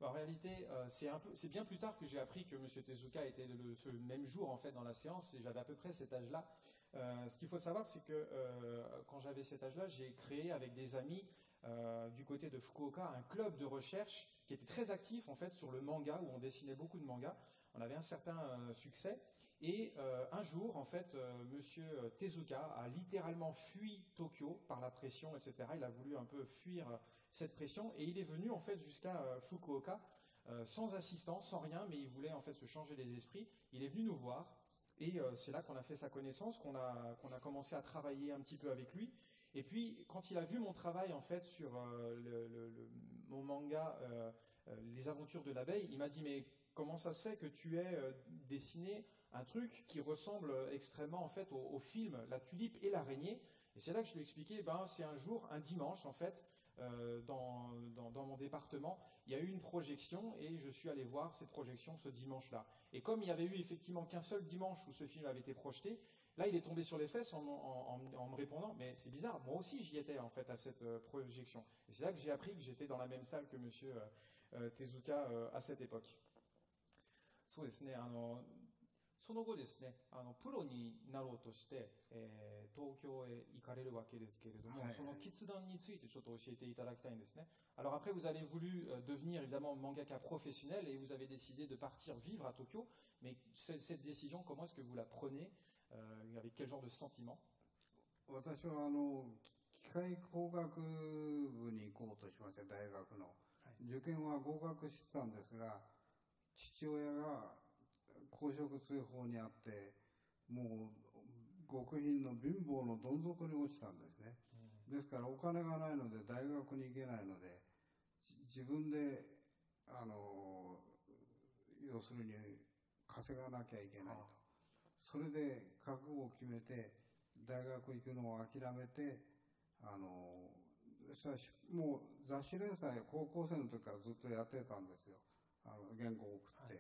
[SPEAKER 4] En réalité, euh, c'est un peu, c'est bien plus tard que j'ai appris que M. Tezuka était le, ce même jour en fait dans la séance, et j'avais à peu près cet âge-là. Euh, ce qu'il faut savoir, c'est que euh, quand j'avais cet âge-là, j'ai créé avec des amis euh, du côté de Fukuoka un club de recherche qui était très actif en fait sur le manga, où on dessinait beaucoup de mangas. On avait un certain euh, succès. Et euh, un jour, en fait, euh, Monsieur Tezuka a littéralement fui Tokyo par la pression, et cetera. Il a voulu un peu fuir euh, cette pression, et il est venu en fait jusqu'à euh, Fukuoka euh, sans assistance, sans rien, mais il voulait en fait se changer les esprits. Il est venu nous voir, et euh, c'est là qu'on a fait sa connaissance, qu'on a qu'on a commencé à travailler un petit peu avec lui. Et puis, quand il a vu mon travail en fait sur euh, le, le, le, mon manga euh, euh, Les Aventures de l'abeille, il m'a dit mais comment ça se fait que tu aies euh, dessiné un truc qui ressemble extrêmement en fait au, au film La Tulipe et l'Araignée. Et c'est là que je lui ai expliqué, ben, c'est un jour, un dimanche en fait, euh, dans, dans, dans mon département, il y a eu une projection et je suis allé voir cette projection ce dimanche-là. Et comme il n'y avait eu effectivement qu'un seul dimanche où ce film avait été projeté, là il est tombé sur les fesses en, en, en, en me répondant, mais c'est bizarre, moi aussi j'y étais en fait à cette euh, projection. Et c'est là que j'ai appris que j'étais dans la même salle que monsieur euh, euh, Tezuka euh, à cette époque. そうですね、あのその後ですね、あのプロになろうとして、えー、東京へ行かれるわけですけれども、はい、その決断についてちょっと教えていただきたいんですね。Alors après, vous avez voulu euh, devenir évidemment mangaka professionnel et vous avez décidé de partir vivre à Tokyo, mais cette, cette décision, comment est-ce que vous la prenez, euh, avec quel genre de sentiment?
[SPEAKER 5] 私はあの機械工学部に行こうとしまして、大学の、はい、受験は合格してたんですが、父親が公職追放にあって、もう極貧の貧乏のどん底に落ちたんですね。うん、ですからお金がないので大学に行けないので、自分であの要するに稼がなきゃいけないと。それで覚悟を決めて大学行くのを諦めて、あのもう雑誌連載高校生の時からずっとやってたんですよ。あの原稿を送って、はい、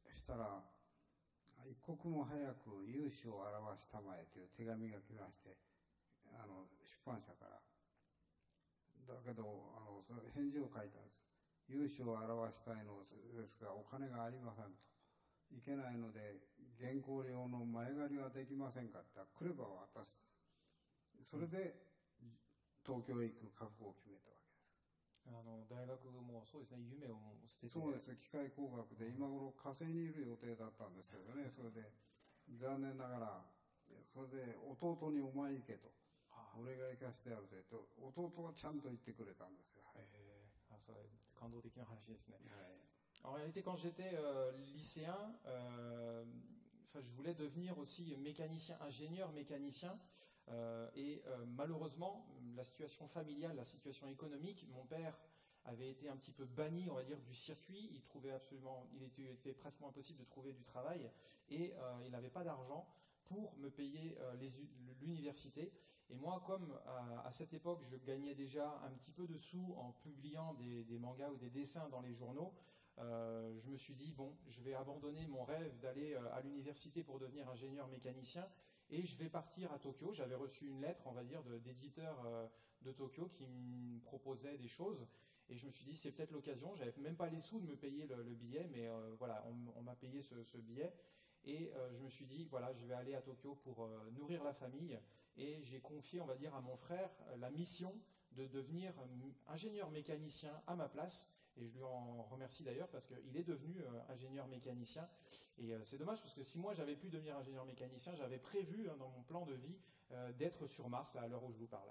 [SPEAKER 5] したら一刻も早く勇姿を表したまえという手紙が来まして、あの出版社から。だけどあのそれ返事を書いたんです。勇姿を表したいのですがお金がありませんと。いけないので原稿料の前借りはできませんかって言ったら来れば渡す。それで東京へ行く覚悟を決めたわけです。
[SPEAKER 4] あの大学もそうですね、夢を捨てて、
[SPEAKER 5] そうです、機械工学で今頃火星にいる予定だったんですけどね、それで残念ながら、それで弟にお前行けと、俺が行かせてやるぜと、弟はちゃんと言ってくれたんですよ。はい、
[SPEAKER 4] えー、あ、それ感動的な話ですね。はい。En réalité, quand j'étais euh, lycéen, euh, enfin, je voulais devenir aussi mécanicien, ingénieur mécanicien. Euh, et euh, malheureusement, la situation familiale, la situation économique, mon père avait été un petit peu banni, on va dire, du circuit. Il trouvait absolument, il était, était pratiquement impossible de trouver du travail et euh, il n'avait pas d'argent pour me payer euh, les, l'université. Et moi, comme à, à cette époque, je gagnais déjà un petit peu de sous en publiant des, des mangas ou des dessins dans les journaux, euh, je me suis dit, bon, je vais abandonner mon rêve d'aller euh, à l'université pour devenir ingénieur mécanicien. Et je vais partir à Tokyo. J'avais reçu une lettre, on va dire, de, d'éditeurs euh, de Tokyo qui me proposaient des choses. Et je me suis dit, c'est peut-être l'occasion. Je n'avais même pas les sous de me payer le, le billet, mais euh, voilà, on, on m'a payé ce, ce billet. Et euh, je me suis dit, voilà, je vais aller à Tokyo pour euh, nourrir la famille. Et j'ai confié, on va dire, à mon frère euh, la mission de devenir ingénieur mécanicien à ma place. Et je lui en remercie d'ailleurs parce qu'il est devenu euh, ingénieur mécanicien. Et euh, c'est dommage parce que si moi j'avais pu devenir ingénieur mécanicien, j'avais prévu hein, dans mon plan de vie euh, d'être sur Mars à l'heure où je vous parle.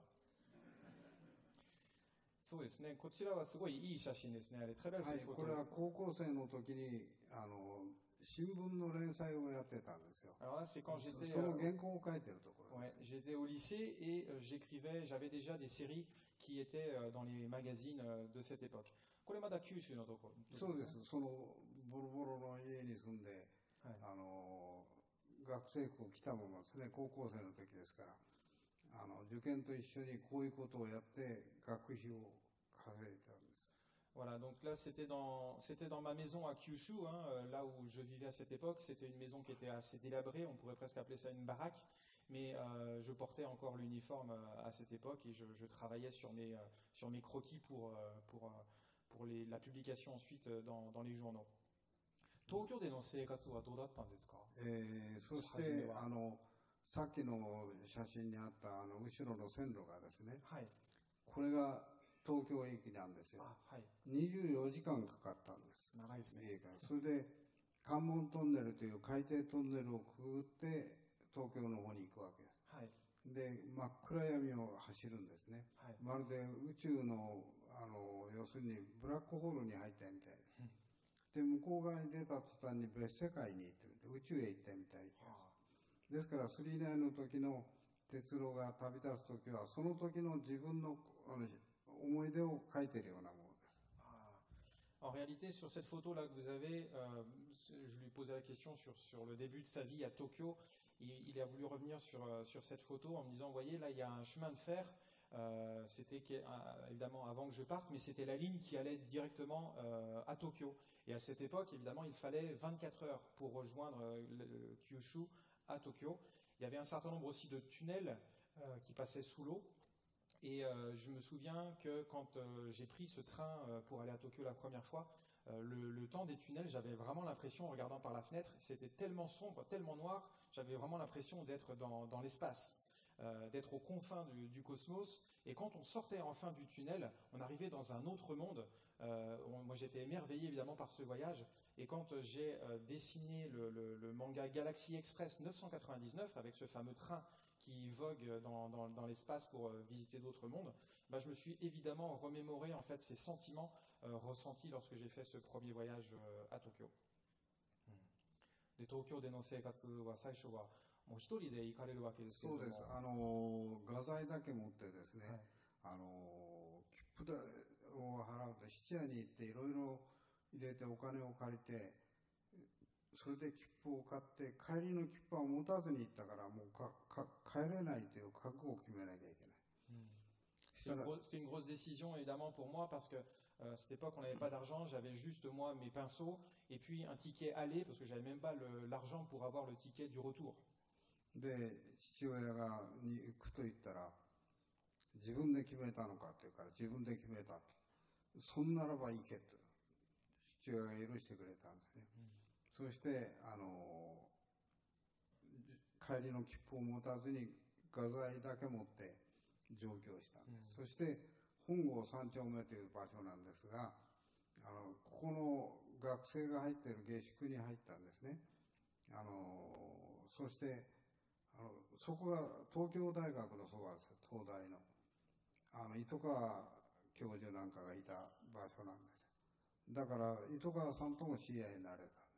[SPEAKER 4] そうですね。こちらはすごいいい写真ですね。あれ、très belle
[SPEAKER 5] はい、これは高校生の時にあの新聞の連載をやってたんですよ。
[SPEAKER 4] Alors là, c'est quand j'étais,
[SPEAKER 5] その原稿を書いてるところ。
[SPEAKER 4] Ouais, j'étais au lycée et euh, j'écrivais, j'avais déjà des séries qui étaient euh, dans les magazines euh, de cette époque. これまだ九州のところ。
[SPEAKER 5] そうです。そのボロボロの家に住んで、はい、あの学生服を着たままですね。高校生の時ですから、あの受験と一緒にこういうことをやって学費を稼いでたんです。
[SPEAKER 4] Voilà, donc là c'était dans c'était dans ma maison à Kyushu, hein, là où je vivais à cette époque. C'était une maison qui était assez délabrée, on pourrait presque appeler ça une baraque. Mais euh, je portais encore l'uniforme à cette époque et je, je travaillais sur mes euh, sur mes croquis pour euh, pour euh, pour les, la publication ensuite dans, dans les journaux. 東京での生活はどうだったんですか？
[SPEAKER 5] えーそし
[SPEAKER 4] 初め
[SPEAKER 5] て
[SPEAKER 4] は
[SPEAKER 5] あのさっきの写真にあったあの後ろの線路がですね、
[SPEAKER 4] はい。
[SPEAKER 5] これが東京駅なんですよ。
[SPEAKER 4] あ、はい。
[SPEAKER 5] にじゅうよじかんかかったんです。
[SPEAKER 4] 長いですね。
[SPEAKER 5] 家からそれで関門トンネルという海底トンネルをくぐって東京の方に行くわけです。
[SPEAKER 4] はい。
[SPEAKER 5] で、真っ暗闇を走るんですね。
[SPEAKER 4] はい。
[SPEAKER 5] まるで宇宙の、あの、要するにブラックホールに入ったみたいです。で、向こう側に出た途端に別世界に行ってみて、宇宙へ行ったみたいです。ですから、スリーナインの時の哲郎が旅立つ時は、その時の自分の、あの思い出を書いてるようなものです。
[SPEAKER 4] En réalité, sur cette photo-là que vous avez, euh, je lui posais la question sur, sur le début de sa vie à Tokyo. Il, il a voulu revenir sur, sur cette photo en me disant, vous voyez, là, il y a un chemin de fer. Euh, c'était euh, évidemment avant que je parte, mais c'était la ligne qui allait directement euh, à Tokyo. Et à cette époque, évidemment, il fallait vingt-quatre heures pour rejoindre le, le Kyushu à Tokyo. Il y avait un certain nombre aussi de tunnels euh, qui passaient sous l'eau. Et euh, je me souviens que quand euh, j'ai pris ce train euh, pour aller à Tokyo la première fois, euh, le, le temps des tunnels, j'avais vraiment l'impression, en regardant par la fenêtre, c'était tellement sombre, tellement noir, j'avais vraiment l'impression d'être dans, dans l'espace, euh, d'être aux confins du, du cosmos. Et quand on sortait enfin du tunnel, on arrivait dans un autre monde. Euh, on, moi, j'étais émerveillé évidemment par ce voyage. Et quand euh, j'ai euh, dessiné le, le, le manga Galaxy Express neuf cent quatre-vingt-dix-neuf, avec ce fameux train qui vogue dans, dans, dans l'espace pour euh, visiter d'autres mondes, bah, je me suis évidemment remémoré en fait ces sentiments euh, ressentis lorsque j'ai fait ce premier voyage euh, à Tokyo. De Tokyo de no seikatsu wa saisho waもう一人で行かれるわけですけれども。
[SPEAKER 5] そうです。あの画材だけ持ってですね、
[SPEAKER 4] はい、
[SPEAKER 5] あの切符を払うと質屋に行っていろいろ入れてお金を借りて。それで切符を買って帰りの切符は持たずに行ったからもうかか帰れないという覚悟を決めなきゃいけない。
[SPEAKER 4] C'était une, grosse, c'était une grosse décision évidemment pour moi parce que euh, à cette époque on n'avait pas d'argent, j'avais juste moi mes pinceaux et puis un ticket aller parce que j'avais même pas le, l'argent pour avoir le ticket du retour.
[SPEAKER 5] で父親がに行くと言ったら自分で決めたのかというから自分で決めたと。そんならば行けと父親が許してくれたんですね。そしてあの帰りの切符を持たずに画材だけ持って上京したんです、うん、そして本郷三丁目という場所なんですがあのここの学生が入っている下宿に入ったんですね。あのそしてあのそこが東京大学のそばですよ。東大のあの糸川教授なんかがいた場所なんです。だから糸川さんとも知り合いになれた。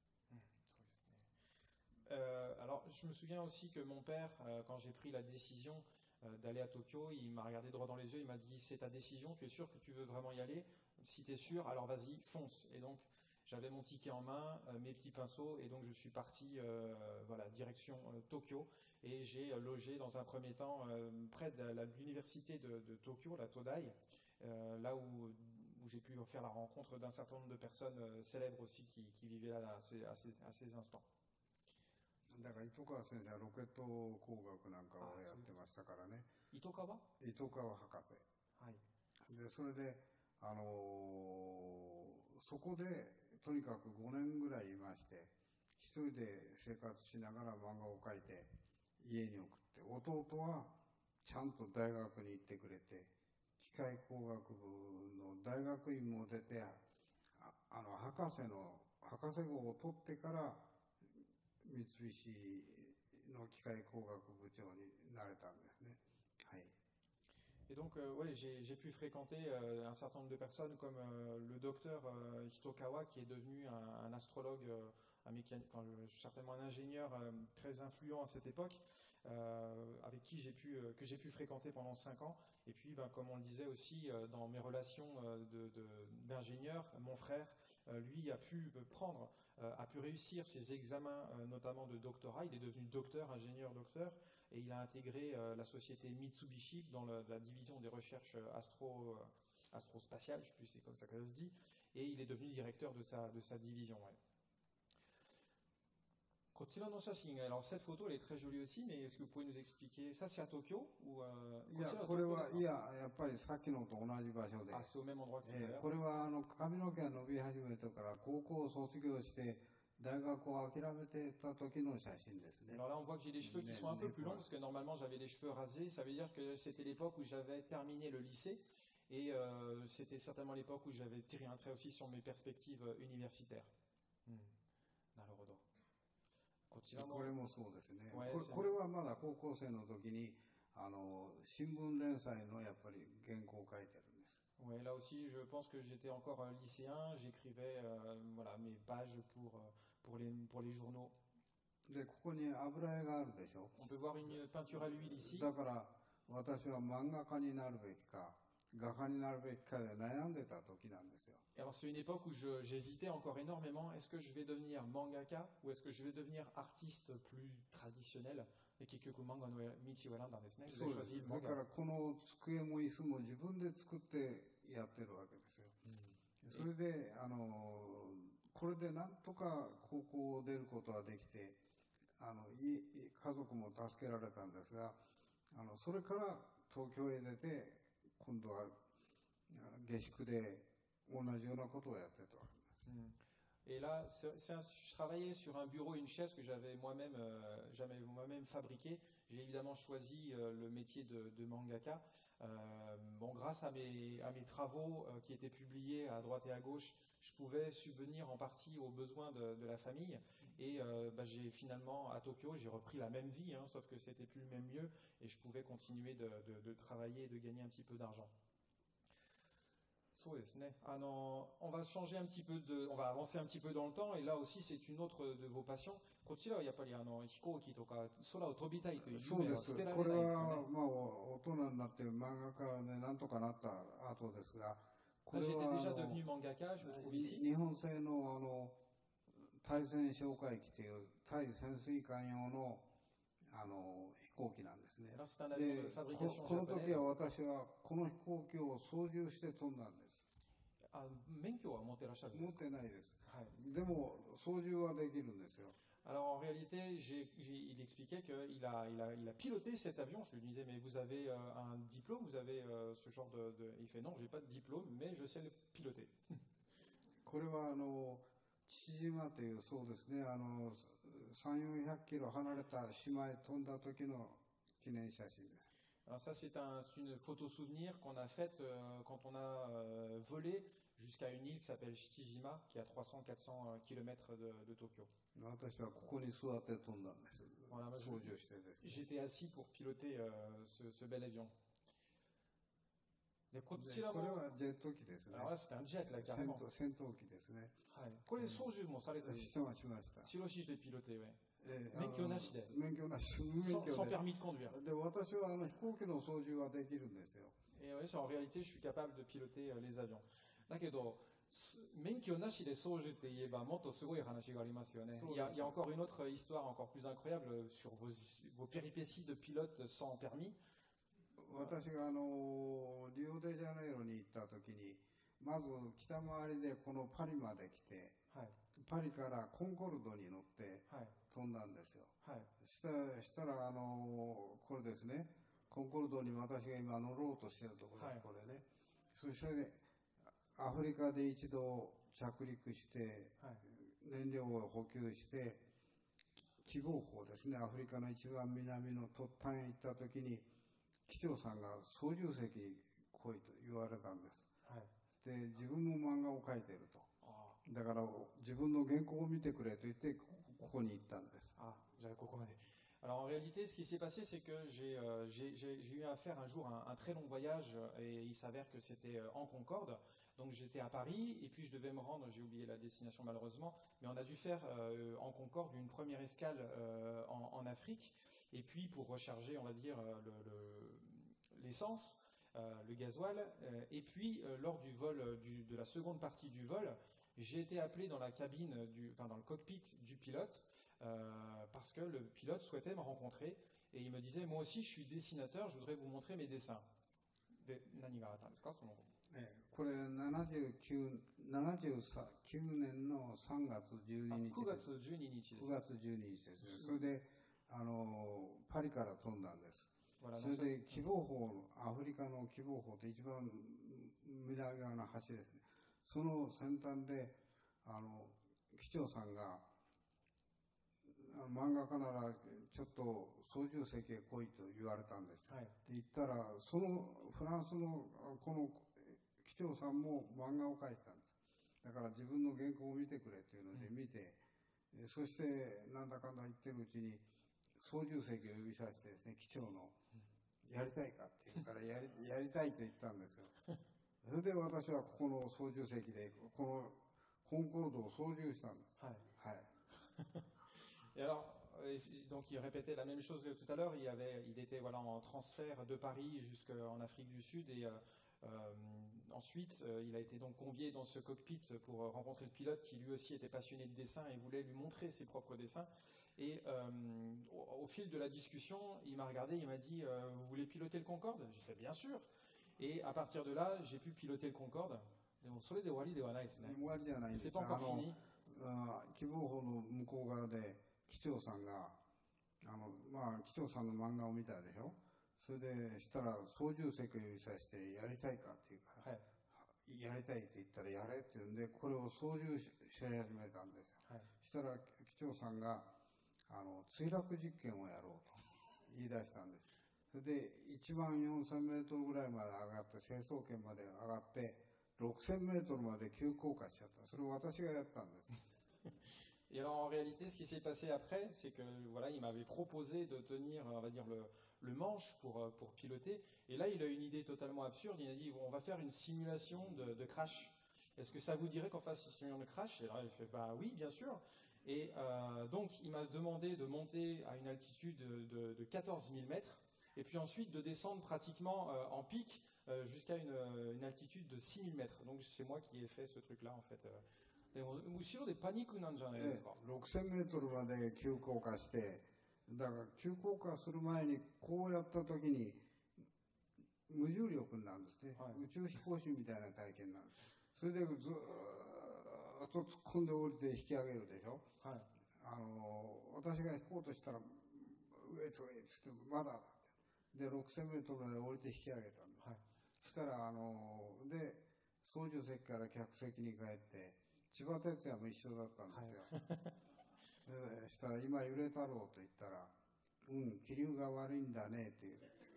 [SPEAKER 4] Euh, alors, je me souviens aussi que mon père, euh, quand j'ai pris la décision euh, d'aller à Tokyo, il m'a regardé droit dans les yeux, il m'a dit « c'est ta décision, tu es sûr que tu veux vraiment y aller? Si tu es sûr, alors vas-y, fonce !» Et donc, j'avais mon ticket en main, euh, mes petits pinceaux, et donc je suis parti, euh, voilà, direction euh, Tokyo, et j'ai euh, logé dans un premier temps euh, près de la, l'université de, de Tokyo, la Todai, euh, là où, où j'ai pu faire la rencontre d'un certain nombre de personnes euh, célèbres aussi qui, qui vivaient là à ces, à ces, à ces instants.
[SPEAKER 5] だから糸川先生はロケット工学なんかをやってましたからね。
[SPEAKER 4] 糸川？
[SPEAKER 5] 糸川博士。
[SPEAKER 4] はい。
[SPEAKER 5] でそれであのー、そこでとにかくごねんぐらいいまして、一人で生活しながら漫画を描いて家に送って、弟はちゃんと大学に行ってくれて、機械工学部の大学院も出て、あ, あの博士の博士号を取ってから。三菱の機械工学部長になれたんですね。はい。
[SPEAKER 4] Et donc, euh, ouais, j'ai, j'ai pu fréquenter euh, un certain nombre de personnes comme euh, le docteur euh, Hitokawa, qui est devenu un, un astrologue, euh, un mécan... enfin, euh, certainement un ingénieur euh, très influent à cette époque, euh, avec qui j'ai pu, euh, que j'ai pu fréquenter pendant cinq ans. Et puis, ben, comme on le disait aussi, euh, dans mes relations euh, de, de, d'ingénieur, mon frère, euh, lui, a pu prendre, euh, a pu réussir ses examens, euh, notamment de doctorat. Il est devenu docteur, ingénieur-docteur, et il a intégré euh, la société Mitsubishi dans le, la division des recherches astro, euh, astrospatiales, je ne sais plus si c'est comme ça que ça se dit, et il est devenu directeur de sa, de sa division. Ouais. こちらの写真、alors cette photo elle est très jolie aussi, mais est-ce que vous pouvez nous expliquer, ça c'est à Tokyo ou euh,
[SPEAKER 5] いや、
[SPEAKER 4] こちらは
[SPEAKER 5] これは、
[SPEAKER 4] 東京ですか？
[SPEAKER 5] いや、やっぱりさっきのと同じ場所で、
[SPEAKER 4] Ah, c'est au même endroit que tout à
[SPEAKER 5] えー
[SPEAKER 4] l'heure.
[SPEAKER 5] これはあの髪の毛が伸び始めてから高校を卒業して大学を諦めてた時の写真ですね。
[SPEAKER 4] Alors là, on voit que j'ai des cheveux qui sont un peu plus longs parce que normalement j'avais les cheveux rasés. Ça veut dire que c'était l'époque où j'avais terminé le lycée et euh, c'était certainement l'époque où j'avais tiré un trait aussi sur mes perspectives euh, universitaires. Hmm. なるほど。こちらの
[SPEAKER 5] これもそうですね。
[SPEAKER 4] はい
[SPEAKER 5] これ、これはまだ高校生の時にあの新聞連載のやっぱり原稿を書いてるんです。
[SPEAKER 4] Ouais, là aussi, je pense que j'étais encore euh, lycéen. J'écrivais euh, voilà, mes pages pour, euh, pour, les, pour les journaux.
[SPEAKER 5] で、ここに油絵があるでしょ。
[SPEAKER 4] On peut voir une peinture à l'huile ici.
[SPEAKER 5] だから私は漫画家になるべきか画家になるべきかで悩んでた時なんですよ。
[SPEAKER 4] Et alors c'est une époque où je- j'hésitais encore énormément. Est-ce que je vais devenir mangaka ou est-ce que je vais devenir artiste plus traditionnel? Et Kikyoku manga no michi wa nandan desu ne.
[SPEAKER 5] そう
[SPEAKER 4] J'ai
[SPEAKER 5] です。
[SPEAKER 4] choisi le
[SPEAKER 5] だから
[SPEAKER 4] manga.
[SPEAKER 5] この机も椅子も自分で作ってやってるわけですよ。それであのこれでなんとか高校を出ることができて、あのい家族も助けられたんですが、あのそれから東京へ出て今度は下宿で同じようなことをやってたわけです。
[SPEAKER 4] Hmm. Et là, c'est- c'est un- je travaillais sur un bureau, une chaise que j'avais moi-même, euh, j'avais moi-même fabriquée. J'ai évidemment choisi euh, le métier de, de mangaka. Euh, bon, grâce à mes, à mes travaux euh, qui étaient publiés à droite et à gauche, je pouvais subvenir en partie aux besoins de, de la famille. Et euh, bah, j'ai finalement, à Tokyo, j'ai repris la même vie, hein, sauf que c'était plus le même lieu et je pouvais continuer de, de, de travailler et de gagner un petit peu d'argent. そうですね。あの、on va changer un petit peu de, on va avancer un petit peu dans le temps et là aussi c'est une autre de vos passions. こちらはやっぱりあの飛行機とか空を飛びたいという
[SPEAKER 5] そうです。
[SPEAKER 4] 夢は捨てら
[SPEAKER 5] これ
[SPEAKER 4] れないですよね。
[SPEAKER 5] はまあ大人になって漫画家でなんとかなった後ですが、こ
[SPEAKER 4] Là,
[SPEAKER 5] れ
[SPEAKER 4] j'étais
[SPEAKER 5] は
[SPEAKER 4] déjà
[SPEAKER 5] あの
[SPEAKER 4] devenu mangaka, je me trouve ici.
[SPEAKER 5] 日本製のあの対潜哨戒機という対潜水艦用のあの飛行機なんですね。
[SPEAKER 4] Alors, c'est un avion
[SPEAKER 5] で
[SPEAKER 4] de
[SPEAKER 5] こ
[SPEAKER 4] fabrication
[SPEAKER 5] この時
[SPEAKER 4] japonaise.
[SPEAKER 5] は私はこの飛行機を操縦して飛んだんです。
[SPEAKER 4] あ、免許は持ってらっしゃるんで
[SPEAKER 5] 持っ
[SPEAKER 4] すか？
[SPEAKER 5] てないです。
[SPEAKER 4] はい。
[SPEAKER 5] でも操縦はできるんですよ。
[SPEAKER 4] Alors en réalité, j'ai- j'ai- il expliquait qu'il a, il a, il a piloté cet avion. Je lui disais, mais vous avez euh, un diplôme, vous avez euh, ce genre de, de... Il fait, non, j'ai pas de diplôme, mais je sais le piloter.
[SPEAKER 5] これはあの父島というそうですね、あのさんびゃく、よんひゃくキロ離れた島へ飛んだ時の記念写真です。
[SPEAKER 4] Alors ça, c'est un, c'est une photo souvenir qu'on a faite euh, quand on a euh, volé jusqu'à une île qui s'appelle Shitijima, qui est à trois cents à quatre cents kilomètres de, de Tokyo.
[SPEAKER 5] 私はここに座って飛んだんです。
[SPEAKER 4] Voilà, moi,
[SPEAKER 5] 操
[SPEAKER 4] je-
[SPEAKER 5] 縦してですね。
[SPEAKER 4] J'étais assis pour piloter euh, ce, ce bel avion. でこちらも、
[SPEAKER 5] でこれはジェット機ですね。
[SPEAKER 4] alors là, c'était un jet, là,
[SPEAKER 5] 戦
[SPEAKER 4] carrément.
[SPEAKER 5] 闘戦闘機ですね。
[SPEAKER 4] はい。これ、操縦もされてる。
[SPEAKER 5] してましました。
[SPEAKER 4] Celui aussi, je l'ai piloté, ouais.
[SPEAKER 5] えー
[SPEAKER 4] 免許なしで。
[SPEAKER 5] あの免許なし、無
[SPEAKER 4] Sans,
[SPEAKER 5] 免
[SPEAKER 4] sans
[SPEAKER 5] 許で。
[SPEAKER 4] permis de conduire.
[SPEAKER 5] で、私はあの飛行機の操縦はできるんですよ。
[SPEAKER 4] Et ouais, en réalité, je suis capable de piloter euh, les avions. だけど、す免許なしで操縦って言えばもっとすごい話がありますよね。
[SPEAKER 5] そうです。
[SPEAKER 4] Il y a, il y a encore une autre histoire encore plus incroyable sur vos, vos péripéties de pilote sans permis.
[SPEAKER 5] 私があのリオデジャネイロに行った時に、まず北回りでこのパリまで来て、
[SPEAKER 4] はい。
[SPEAKER 5] パリからコンコルドに乗って
[SPEAKER 4] はい。
[SPEAKER 5] 飛んだんですよ。
[SPEAKER 4] はい。
[SPEAKER 5] したしたらあのこれですね、コンコルドに私が今乗ろうとしているところです、
[SPEAKER 4] はい
[SPEAKER 5] これね。そして、ね、アフリカで一度着陸して、
[SPEAKER 4] はい。
[SPEAKER 5] 燃料を補給して、希望峰ですね、アフリカの一番南の突端へ行った時に、機長さんが操縦席に来いと言われたんです。
[SPEAKER 4] はい。
[SPEAKER 5] で、自分も漫画を描いていると。
[SPEAKER 4] あ
[SPEAKER 5] だから自分の原稿を見てくれと言ってこここに行ったんです。
[SPEAKER 4] Ah, j'avais compris. Alors en réalité, ce qui s'est passé, c'est que j'ai euh, j'ai- j'ai- j'ai eu à faire un jour un, un très long voyage euh, et il s'avère que c'était euh, en Concorde. Donc j'étais à Paris et puis je devais me rendre, j'ai oublié la destination malheureusement, mais on a dû faire euh, en Concorde une première escale euh, en, en Afrique et puis pour recharger, on va dire, euh, le- le- l'essence, euh, le gasoil. euh, et puis euh, lors du vol, euh, du- de la seconde partie du vol, j'ai été appelé dans la cabine, du, enfin dans le cockpit du pilote. Euh, parce que le pilote souhaitait me rencontrer et il me disait, moi aussi je suis dessinateur, je voudrais vous montrer mes dessins. De- 何があったんですか、その後。
[SPEAKER 5] えここれななじゅうきゅう、ななじゅうきゅうねんのさんがつじゅうににち
[SPEAKER 4] くがつじゅうににちです。
[SPEAKER 5] くがつじゅうににちですね。それであのパリから飛んだんです。それで喜望峰、アフリカの喜望峰って一番南側の端ですね。その先端であの機長さんが漫画家ならちょっと操縦席へ来いと言われたんです。はい、で行ったらそのフランスのこの機長さんも漫画を描いてたんです。だから自分の原稿を見てくれというので見て、うん、そしてなんだかんだ言ってるうちに操縦席を指さしてですね、機長のやりたいかって言うからやりやりたいと言ったんですよ。それで私はここの操縦席でこのコンコルドを操縦したんです。はい。はい。
[SPEAKER 4] Et alors, donc il répétait la même chose que tout à l'heure. Il avait, il était voilà en transfert de Paris jusqu'en Afrique du Sud et euh, euh, ensuite euh, il a été donc convié dans ce cockpit pour rencontrer le pilote qui lui aussi était passionné de dessin et voulait lui montrer ses propres dessins. Et euh, au, au fil de la discussion, il m'a regardé, il m'a dit euh, vous voulez piloter le Concorde? J'ai fait bien sûr. Et à partir de là, j'ai pu piloter le Concorde. C'est pas encore fini.
[SPEAKER 5] 希望峰の向こう側で機長さんがあの、まあ、機長さんの漫画を見たでしょ。それでしたら操縦席を指さしてやりたいかって言うから、はい、やりたいって言ったらやれって言うんでこれを操縦し始めたんですよ。はい、したら機長さんがあの墜落実験をやろうと言い出したんです。それでいちまんよんせんメートルぐらいまで上がって成層圏まで上がってろくせんメートルまで急降下しちゃった。それを私がやったんです。
[SPEAKER 4] Et alors en réalité, ce qui s'est passé après, c'est que voilà, il m'avait proposé de tenir, on va dire le, le manche pour pour piloter. Et là, il a une idée totalement absurde. Il a dit, on va faire une simulation de, de crash. Est-ce que ça vous dirait qu'on fasse une simulation de crash? Et alors il fait, bah oui, bien sûr. Et euh, donc il m'a demandé de monter à une altitude de, de, de quatorze mille mètres, et puis ensuite de descendre pratiquement euh, en pic euh, jusqu'à une, une altitude de six mille mètres. Donc c'est moi qui ai fait ce truc-là en fait. でも後ろでパニックなんじゃないですか。
[SPEAKER 5] ろくせんメートルまで急降下して、だから急降下する前にこうやった時に無重力になるんですね。はい、宇宙飛行士みたいな体験なんです。それでずーっと突っ込んで降りて引き上げるでしょ。はい、あの私が引こうとしたら上と上ってまだだってでろくせんメートルまで降りて引き上げたんです。はい、そしたらあので操縦席から客席に帰って千葉哲也も一緒だったんですよ。はい、したら今揺れたろうと言ったら、うん気流が悪いんだねって言う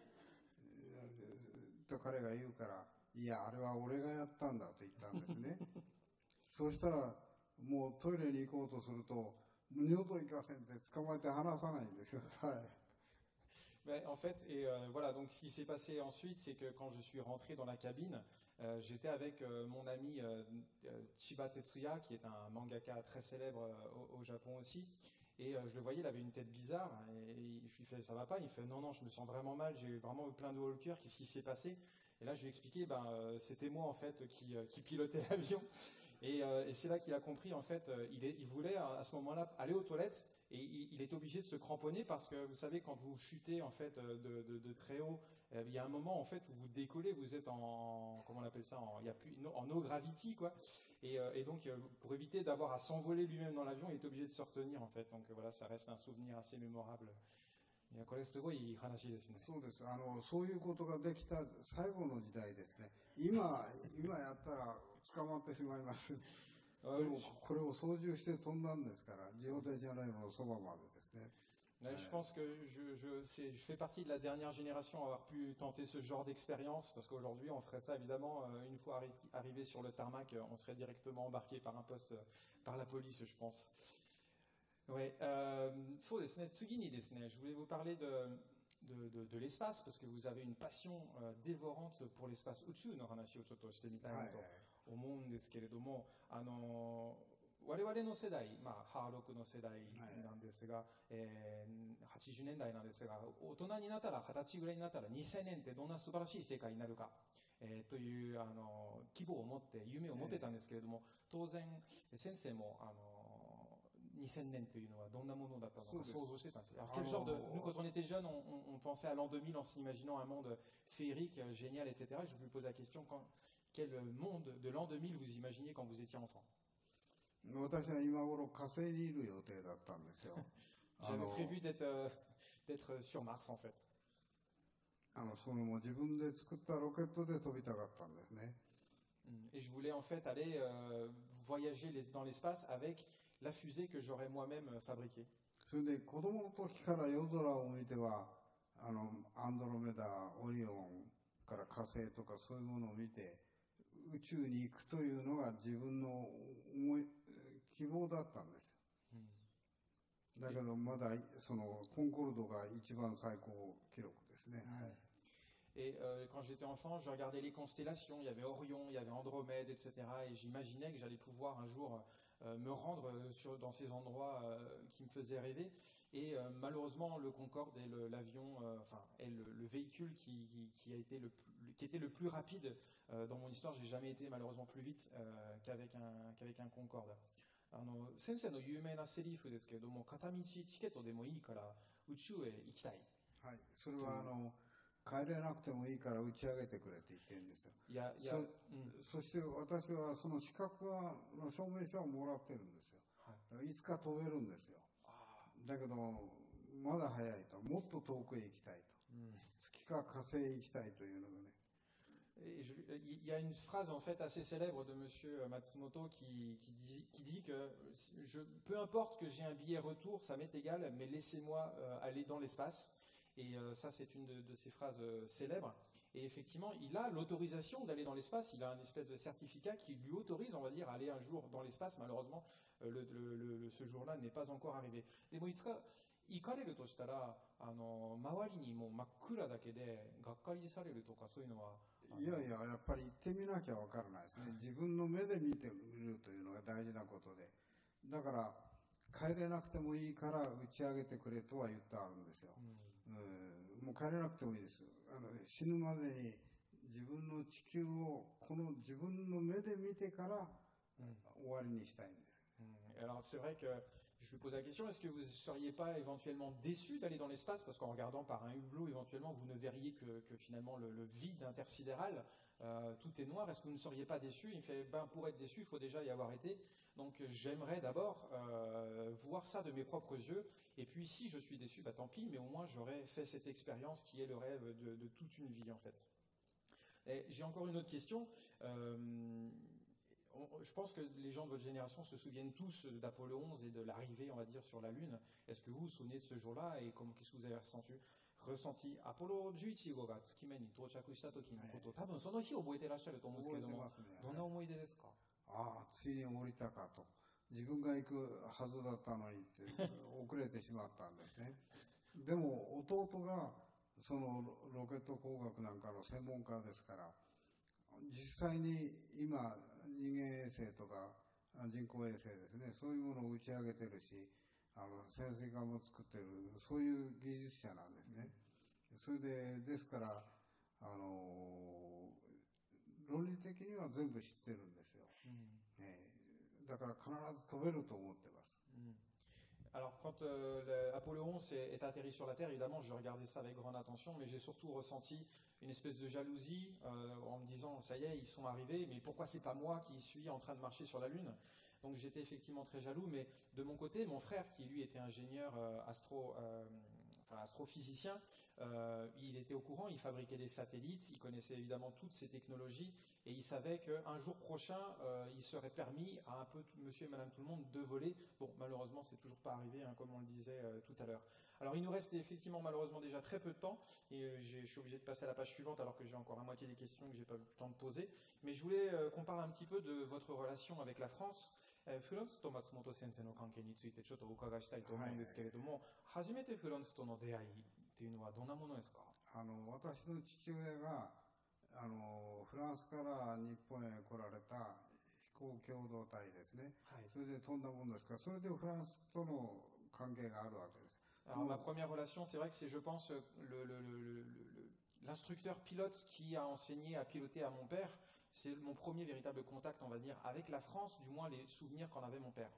[SPEAKER 5] と彼が言うから、いやあれは俺がやったんだと言ったんですね。そうしたらもうトイレに行こうとすると二度と行かせんって捕まえて離さないんですよ。はい。
[SPEAKER 4] Mais en fait, et euh, voilà, donc ce qui s'est passé ensuite, c'est que quand je suis rentré dans la cabine, euh, j'étais avec euh, mon ami euh, Chiba Tetsuya, qui est un mangaka très célèbre euh, au, au Japon aussi, et euh, je le voyais, il avait une tête bizarre, et, et je lui fais, ça va pas? Il fait, non, non, je me sens vraiment mal, j'ai vraiment eu plein de hauts au cœur, qu'est-ce qui s'est passé? Et là, je lui ai expliqué, ben, euh, c'était moi, en fait, qui, euh, qui pilotais l'avion, et, euh, et c'est là qu'il a compris, en fait, euh, il, est, il voulait, à ce moment-là, aller aux toilettes. Et il est obligé de se cramponner parce que vous savez, quand vous chutez en fait de, de, de très haut, il y a un moment en fait où vous décollez, vous êtes en, comment on appelle ça, en, il y a plus, en no gravity quoi. Et, et donc pour éviter d'avoir à s'envoler lui-même dans l'avion, il est obligé de se retenir en fait. Donc voilà, ça reste un souvenir assez mémorable. いやこれすごい話ですね。
[SPEAKER 5] そうです。あのそういうことができた最後の時代ですね。今今やったら捕まってしまいます。でもこれを操縦して飛んだんですから、リオデジャネイロのそばまでですね。
[SPEAKER 4] Je pense que je, je, je fais partie de la dernière génération à avoir pu tenter ce genre d'expérience, parce qu'aujourd'hui on ferait ça évidemment, une fois arri arrivé sur le tarmac, on serait directement embarqué par un poste, par la police je pense. Ouais, euh, そうですね、次にですね、je voulais vous parler de, de, de, de l'espace, parce que vous avez une passion euh, dévorante pour l'espace. 宇宙の話をちょっとしてみたいなと思うんですけれども、あの我々の世代、まあ、ハーロックの世代なんですが、はいえー、はちじゅうねんだいなんですが、大人になったら、はたちぐらいになったら、にせんねんってどんな素晴らしい世界になるか、えー、というあの希望を持って、夢を持ってたんですけれども、当然、先生もあのにせんねんというのはどんなものだったのか
[SPEAKER 5] そうです。
[SPEAKER 4] 想像してたんですよ。Alors quel genre de... Nous, quand on était jeunes, on, on, on pensait à l'an deux mille en s'imaginant un monde féerique, génial, et cetera. Je vous pose la question, quand, quel monde de l'an deux mille vous imaginez quand vous étiez enfant?
[SPEAKER 5] 私は今頃火星にいる予定だったんですよ。
[SPEAKER 4] J'avais prévu d'être, euh, d'être sur Mars en fait.
[SPEAKER 5] あのそのもう自分で作ったロケットで飛びたかったんですね。
[SPEAKER 4] Et je voulais en fait aller euh, voyager les, dans l'espace avec la fusée que j'aurais moi-même fabriquée.
[SPEAKER 5] それで子供の時から夜空を見てはあのアンドロメダ、オリオンから火星とかそういうものを見て宇宙に行くというのが自分の思い希望だったんです。だけどまだそのコンコルドが一番最高記録ですね。はい。
[SPEAKER 4] Et euh, quand j'étais enfant, je regardais les constellations, il y avait Orion, il y avait Andromède, et cetera. Et j'imaginais que j'allais pouvoir un jour euh, me rendre sur, dans ces endroits euh, qui me faisaient rêver. Et euh, malheureusement, le Concorde est le, l'avion, euh, enfin, est le, le véhicule qui, qui, qui, a été le plus, qui était le plus rapide euh, dans mon histoire. J'ai jamais été malheureusement plus vite euh, qu'avec un, qu'avec un Concorde. あの先生の有名なセリフですけれども、片道チケットでもいいから宇宙へ行きたい。
[SPEAKER 5] はい、それはあの帰れなくてもいいから打ち上げてくれって言ってるんですよ。
[SPEAKER 4] いやいや、
[SPEAKER 5] そ,
[SPEAKER 4] うん、
[SPEAKER 5] そして私はその資格はの証明書はもらってるんですよ。はい、だからいつか飛べるんですよ。あだけどまだ早いと、もっと遠くへ行きたいと、うん、月か火星へ行きたいというのがね。
[SPEAKER 4] Et je, il y a une phrase en fait assez célèbre de Monsieur Matsumoto qui, qui, dit, qui dit que je, peu importe que j'ai un billet retour, ça m'est égal, mais laissez-moi euh, aller dans l'espace. Et euh, ça, c'est une de, de ces phrases euh, célèbres. Et effectivement, il a l'autorisation d'aller dans l'espace. Il a un espèce de certificat qui lui autorise, on va dire, à aller un jour dans l'espace. Malheureusement, euh, le, le, le, ce jour-là n'est pas encore arrivé. でもいつか行かれるとしたら、あの周りにもう真っ暗だけでがっかりされるとかそういうのは。
[SPEAKER 5] いやいや、やっぱり行ってみなきゃわからないですね。自分の目で見てみるというのが大事なことで。だから、帰れなくてもいいから打ち上げてくれとは言ってあるんですよ。うん、もう帰れなくてもいいです。あの死ぬまでに自分の地球をこの自分の目で見てから終わりにしたいんです。
[SPEAKER 4] Alors c'est vrai que je vous pose la question, est-ce que vous ne seriez pas éventuellement déçu d'aller dans l'espace parce qu'en regardant par un hublot, éventuellement, vous ne verriez que, que finalement le, le vide intersidéral, euh, tout est noir, est-ce que vous ne seriez pas déçu? Il fait, ben pour être déçu, il faut déjà y avoir été. Donc j'aimerais d'abord euh, voir ça de mes propres yeux, et puis si je suis déçu, bah tant pis, mais au moins j'aurais fait cette expérience qui est le rêve de, de toute une vie en fait. Et j'ai encore une autre question. Euh, Je pense que les gens de votre génération se souviennent tous d'Apollo onze et de l'arrivée, on va dire, sur la Lune. Est-ce que vous vous souvenez de ce jour-là et comment, qu'est-ce que vous avez ressenti? ressenti アポロじゅういち号が月面に到着した時のこと、多分その日覚えてらっしゃると思うんですけれども、どんな思い出ですか？
[SPEAKER 5] ああ、ついに降りたかと。自分が行くはずだったのにって遅れてしまったんですね。でも弟がそのロケット工学なんかの専門家ですから、実際に今人間衛星とか人工衛星ですね、そういうものを打ち上げてるし、あの潜水艦も作ってる、そういう技術者なんですね。それでですからあの論理的には全部知ってるんですよ。うん、えー、だから必ず飛べると思ってます。うん。
[SPEAKER 4] Alors, quand euh, Apollo onze est, est atterri sur la Terre, évidemment, je regardais ça avec grande attention, mais j'ai surtout ressenti une espèce de jalousie euh, en me disant, ça y est, ils sont arrivés, mais pourquoi c'est pas moi qui suis en train de marcher sur la Lune? Donc j'étais effectivement très jaloux, mais de mon côté, mon frère, qui lui était ingénieur euh, astro, euh, enfin, astrophysicien, euh, il était au courant, il fabriquait des satellites, il connaissait évidemment toutes ces technologies, et il savait qu'un jour prochain, euh, il serait permis à un peu tout, monsieur et madame tout le monde de voler. Bon, malheureusement, c'est toujours pas arrivé, hein, comme on le disait euh, tout à l'heure. Alors, il nous reste effectivement malheureusement déjà très peu de temps, et euh, je suis obligé de passer à la page suivante alors que j'ai encore la moitié des questions que j'ai pas eu le temps de poser. Mais je voulais euh, qu'on parle un petit peu de votre relation avec la France. フランスと松本先生の関係についてちょっとお伺いしたいと思うんですけれども、初めてフランスとの出会いっていうのはどんなものですか？
[SPEAKER 5] あの私の父親があのフランスから日本へ来られた飛行共同体ですね、はい、それで飛んだものですから、それでフランスとの関係があるわけです。
[SPEAKER 4] Alors, ma première relation, c'est vrai que c'est, je pense, le, le, le, le, le, l'instructeur pilote qui a enseigné à piloter à mon père. C'est mon premier véritable contact, on va dire, avec la France, du moins les souvenirs qu'en avait mon père.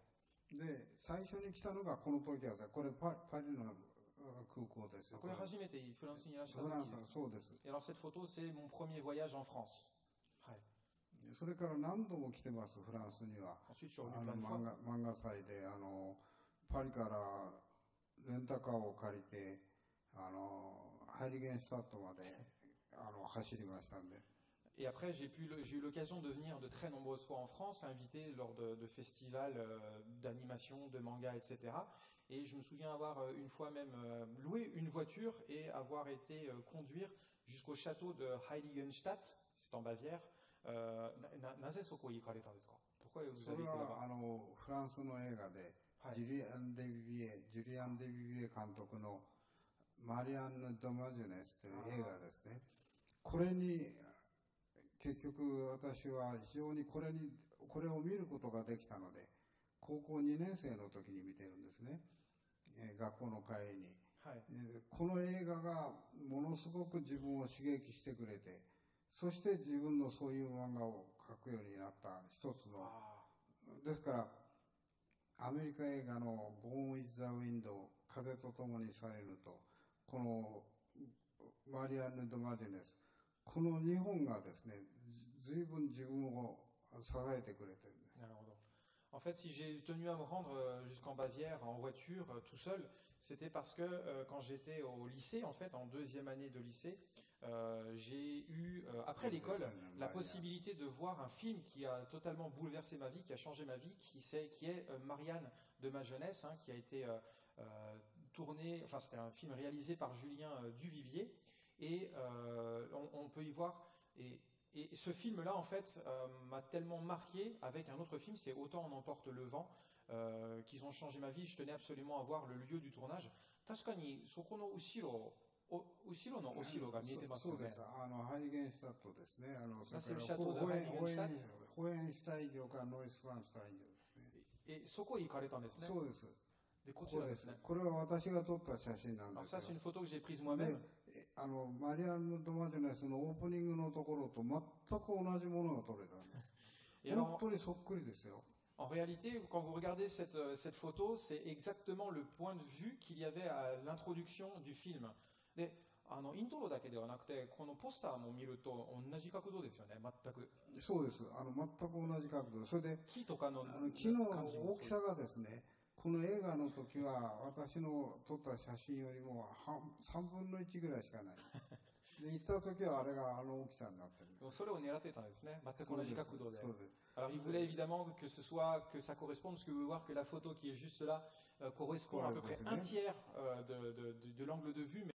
[SPEAKER 5] で、最初に来たのがこの時はさ、これパパリの空港ですよ。
[SPEAKER 4] これ初めてフランスにいらっしゃ
[SPEAKER 5] フランス、
[SPEAKER 4] った時です。
[SPEAKER 5] そうです。
[SPEAKER 4] Et alors cette photo, c'est mon premier voyage en France. はい。
[SPEAKER 5] それから何度も来てます、フランスには。
[SPEAKER 4] Ensuite, je suis
[SPEAKER 5] あ
[SPEAKER 4] revenu
[SPEAKER 5] の
[SPEAKER 4] plein de
[SPEAKER 5] 漫
[SPEAKER 4] fois.
[SPEAKER 5] 画漫画祭であのパリからレンタカーを借りてあのハイリゲンシュタットまであの走りましたんで。
[SPEAKER 4] Et après, j'ai pu le- j'ai eu l'occasion de venir de très nombreuses fois en France, invité lors de, de festivals euh, d'animation, de manga, et cetera. Et je me souviens avoir euh, une fois même euh, loué une voiture et avoir été euh, conduire jusqu'au château de Heiligenstadt, c'est en Bavière. Euh, na- na- naze soko ikareta desu ka? Pourquoi vous
[SPEAKER 5] そ
[SPEAKER 4] avez
[SPEAKER 5] れ
[SPEAKER 4] été
[SPEAKER 5] は
[SPEAKER 4] là-bas?
[SPEAKER 5] あのフランスの映画で、
[SPEAKER 4] はい
[SPEAKER 5] ジュリアン・デビビエジュリアン・デビビエ監督のマリアンヌ・ドマジュネスという映画ですね。これに結局私は非常にこれにこれを見ることができたので、高校にねん生の時に見てるんですね、えー学校の帰りに、
[SPEAKER 4] はい。
[SPEAKER 5] えーこの映画がものすごく自分を刺激してくれて、そして自分のそういう漫画を描くようになった一つの、
[SPEAKER 4] あ
[SPEAKER 5] ですからアメリカ映画の「Gone with the Wind」風と共にされると、このマリアンヌ・ドマジュネス、このにほんがですね、随分自分を支えてくれてるんです。
[SPEAKER 4] Naるほど. En fait, si j'ai tenu à me rendre euh, jusqu'en Bavière en voiture euh, tout seul, c'était parce que euh, quand j'étais au lycée, en fait, en deuxième année de lycée, euh, j'ai eu, euh, après l'école, la possibilité de voir un film qui a totalement bouleversé ma vie, qui a changé ma vie, qui, c'est, qui est euh, Marianne de ma jeunesse, hein, qui a été euh, euh, tourné, enfin c'était un film réalisé par Julien euh, Duvivier, et euh, on, on peut y voir... Et, Et ce film-là, en fait, euh, m'a tellement marqué avec un autre film, c'est Autant en emporte le vent, euh, qu'ils ont changé ma vie. Je tenais absolument à voir le lieu du tournage. Tashikani, soko no ushiro, o- ushiro no oshiro ga miete
[SPEAKER 5] そ
[SPEAKER 4] masu
[SPEAKER 5] うで
[SPEAKER 4] ne.
[SPEAKER 5] す。あのハイリゲンシュタットですね。あのそれから
[SPEAKER 4] あシャトーで
[SPEAKER 5] ホエン
[SPEAKER 4] ハイリ
[SPEAKER 5] ホエン
[SPEAKER 4] ゲンシュタット
[SPEAKER 5] ホエンシュタイン城からノイスファンシュタイン城ですね。
[SPEAKER 4] Et soko ikareta desu ne.
[SPEAKER 5] そうです。
[SPEAKER 4] で、こ
[SPEAKER 5] こ
[SPEAKER 4] ちらですね。
[SPEAKER 5] これは私が撮った写真なんで
[SPEAKER 4] Alors
[SPEAKER 5] すよ
[SPEAKER 4] ça, c'est une photo que j'ai prise
[SPEAKER 5] で
[SPEAKER 4] moi-même.
[SPEAKER 5] えあのマリアンヌ・ドマジュネスのオープニングのところと全く同じものが撮れたんです
[SPEAKER 4] Et
[SPEAKER 5] 本
[SPEAKER 4] alors,
[SPEAKER 5] 当にそっくりですよ。
[SPEAKER 4] en réalité, quand vous regardez cette, euh, cette photo, c'est exactement le point de vue qu'il y avait à l'introduction du film. で、あのイントロだけではなくて、このポスターも見ると同じ角度ですよね、全く。
[SPEAKER 5] そうです。あの全く同じ角度。それで
[SPEAKER 4] 木とかの
[SPEAKER 5] あの木の
[SPEAKER 4] 感じも
[SPEAKER 5] 大きさがですね、この映画の時は私の撮った写真よりも半さんぶんのいちぐらいしかない。で行った時はあれがあの大きさになってるんです。
[SPEAKER 4] Donc, それを狙ってたんですね、全く同じ角度で。
[SPEAKER 5] そうです。
[SPEAKER 4] Alors il voulait évidemment que ce soit, que ça corresponde, parce que vous pouvez voir que la photo qui est juste là euh, correspond à peu près un tiers euh, de, de, de, de l'angle de vue.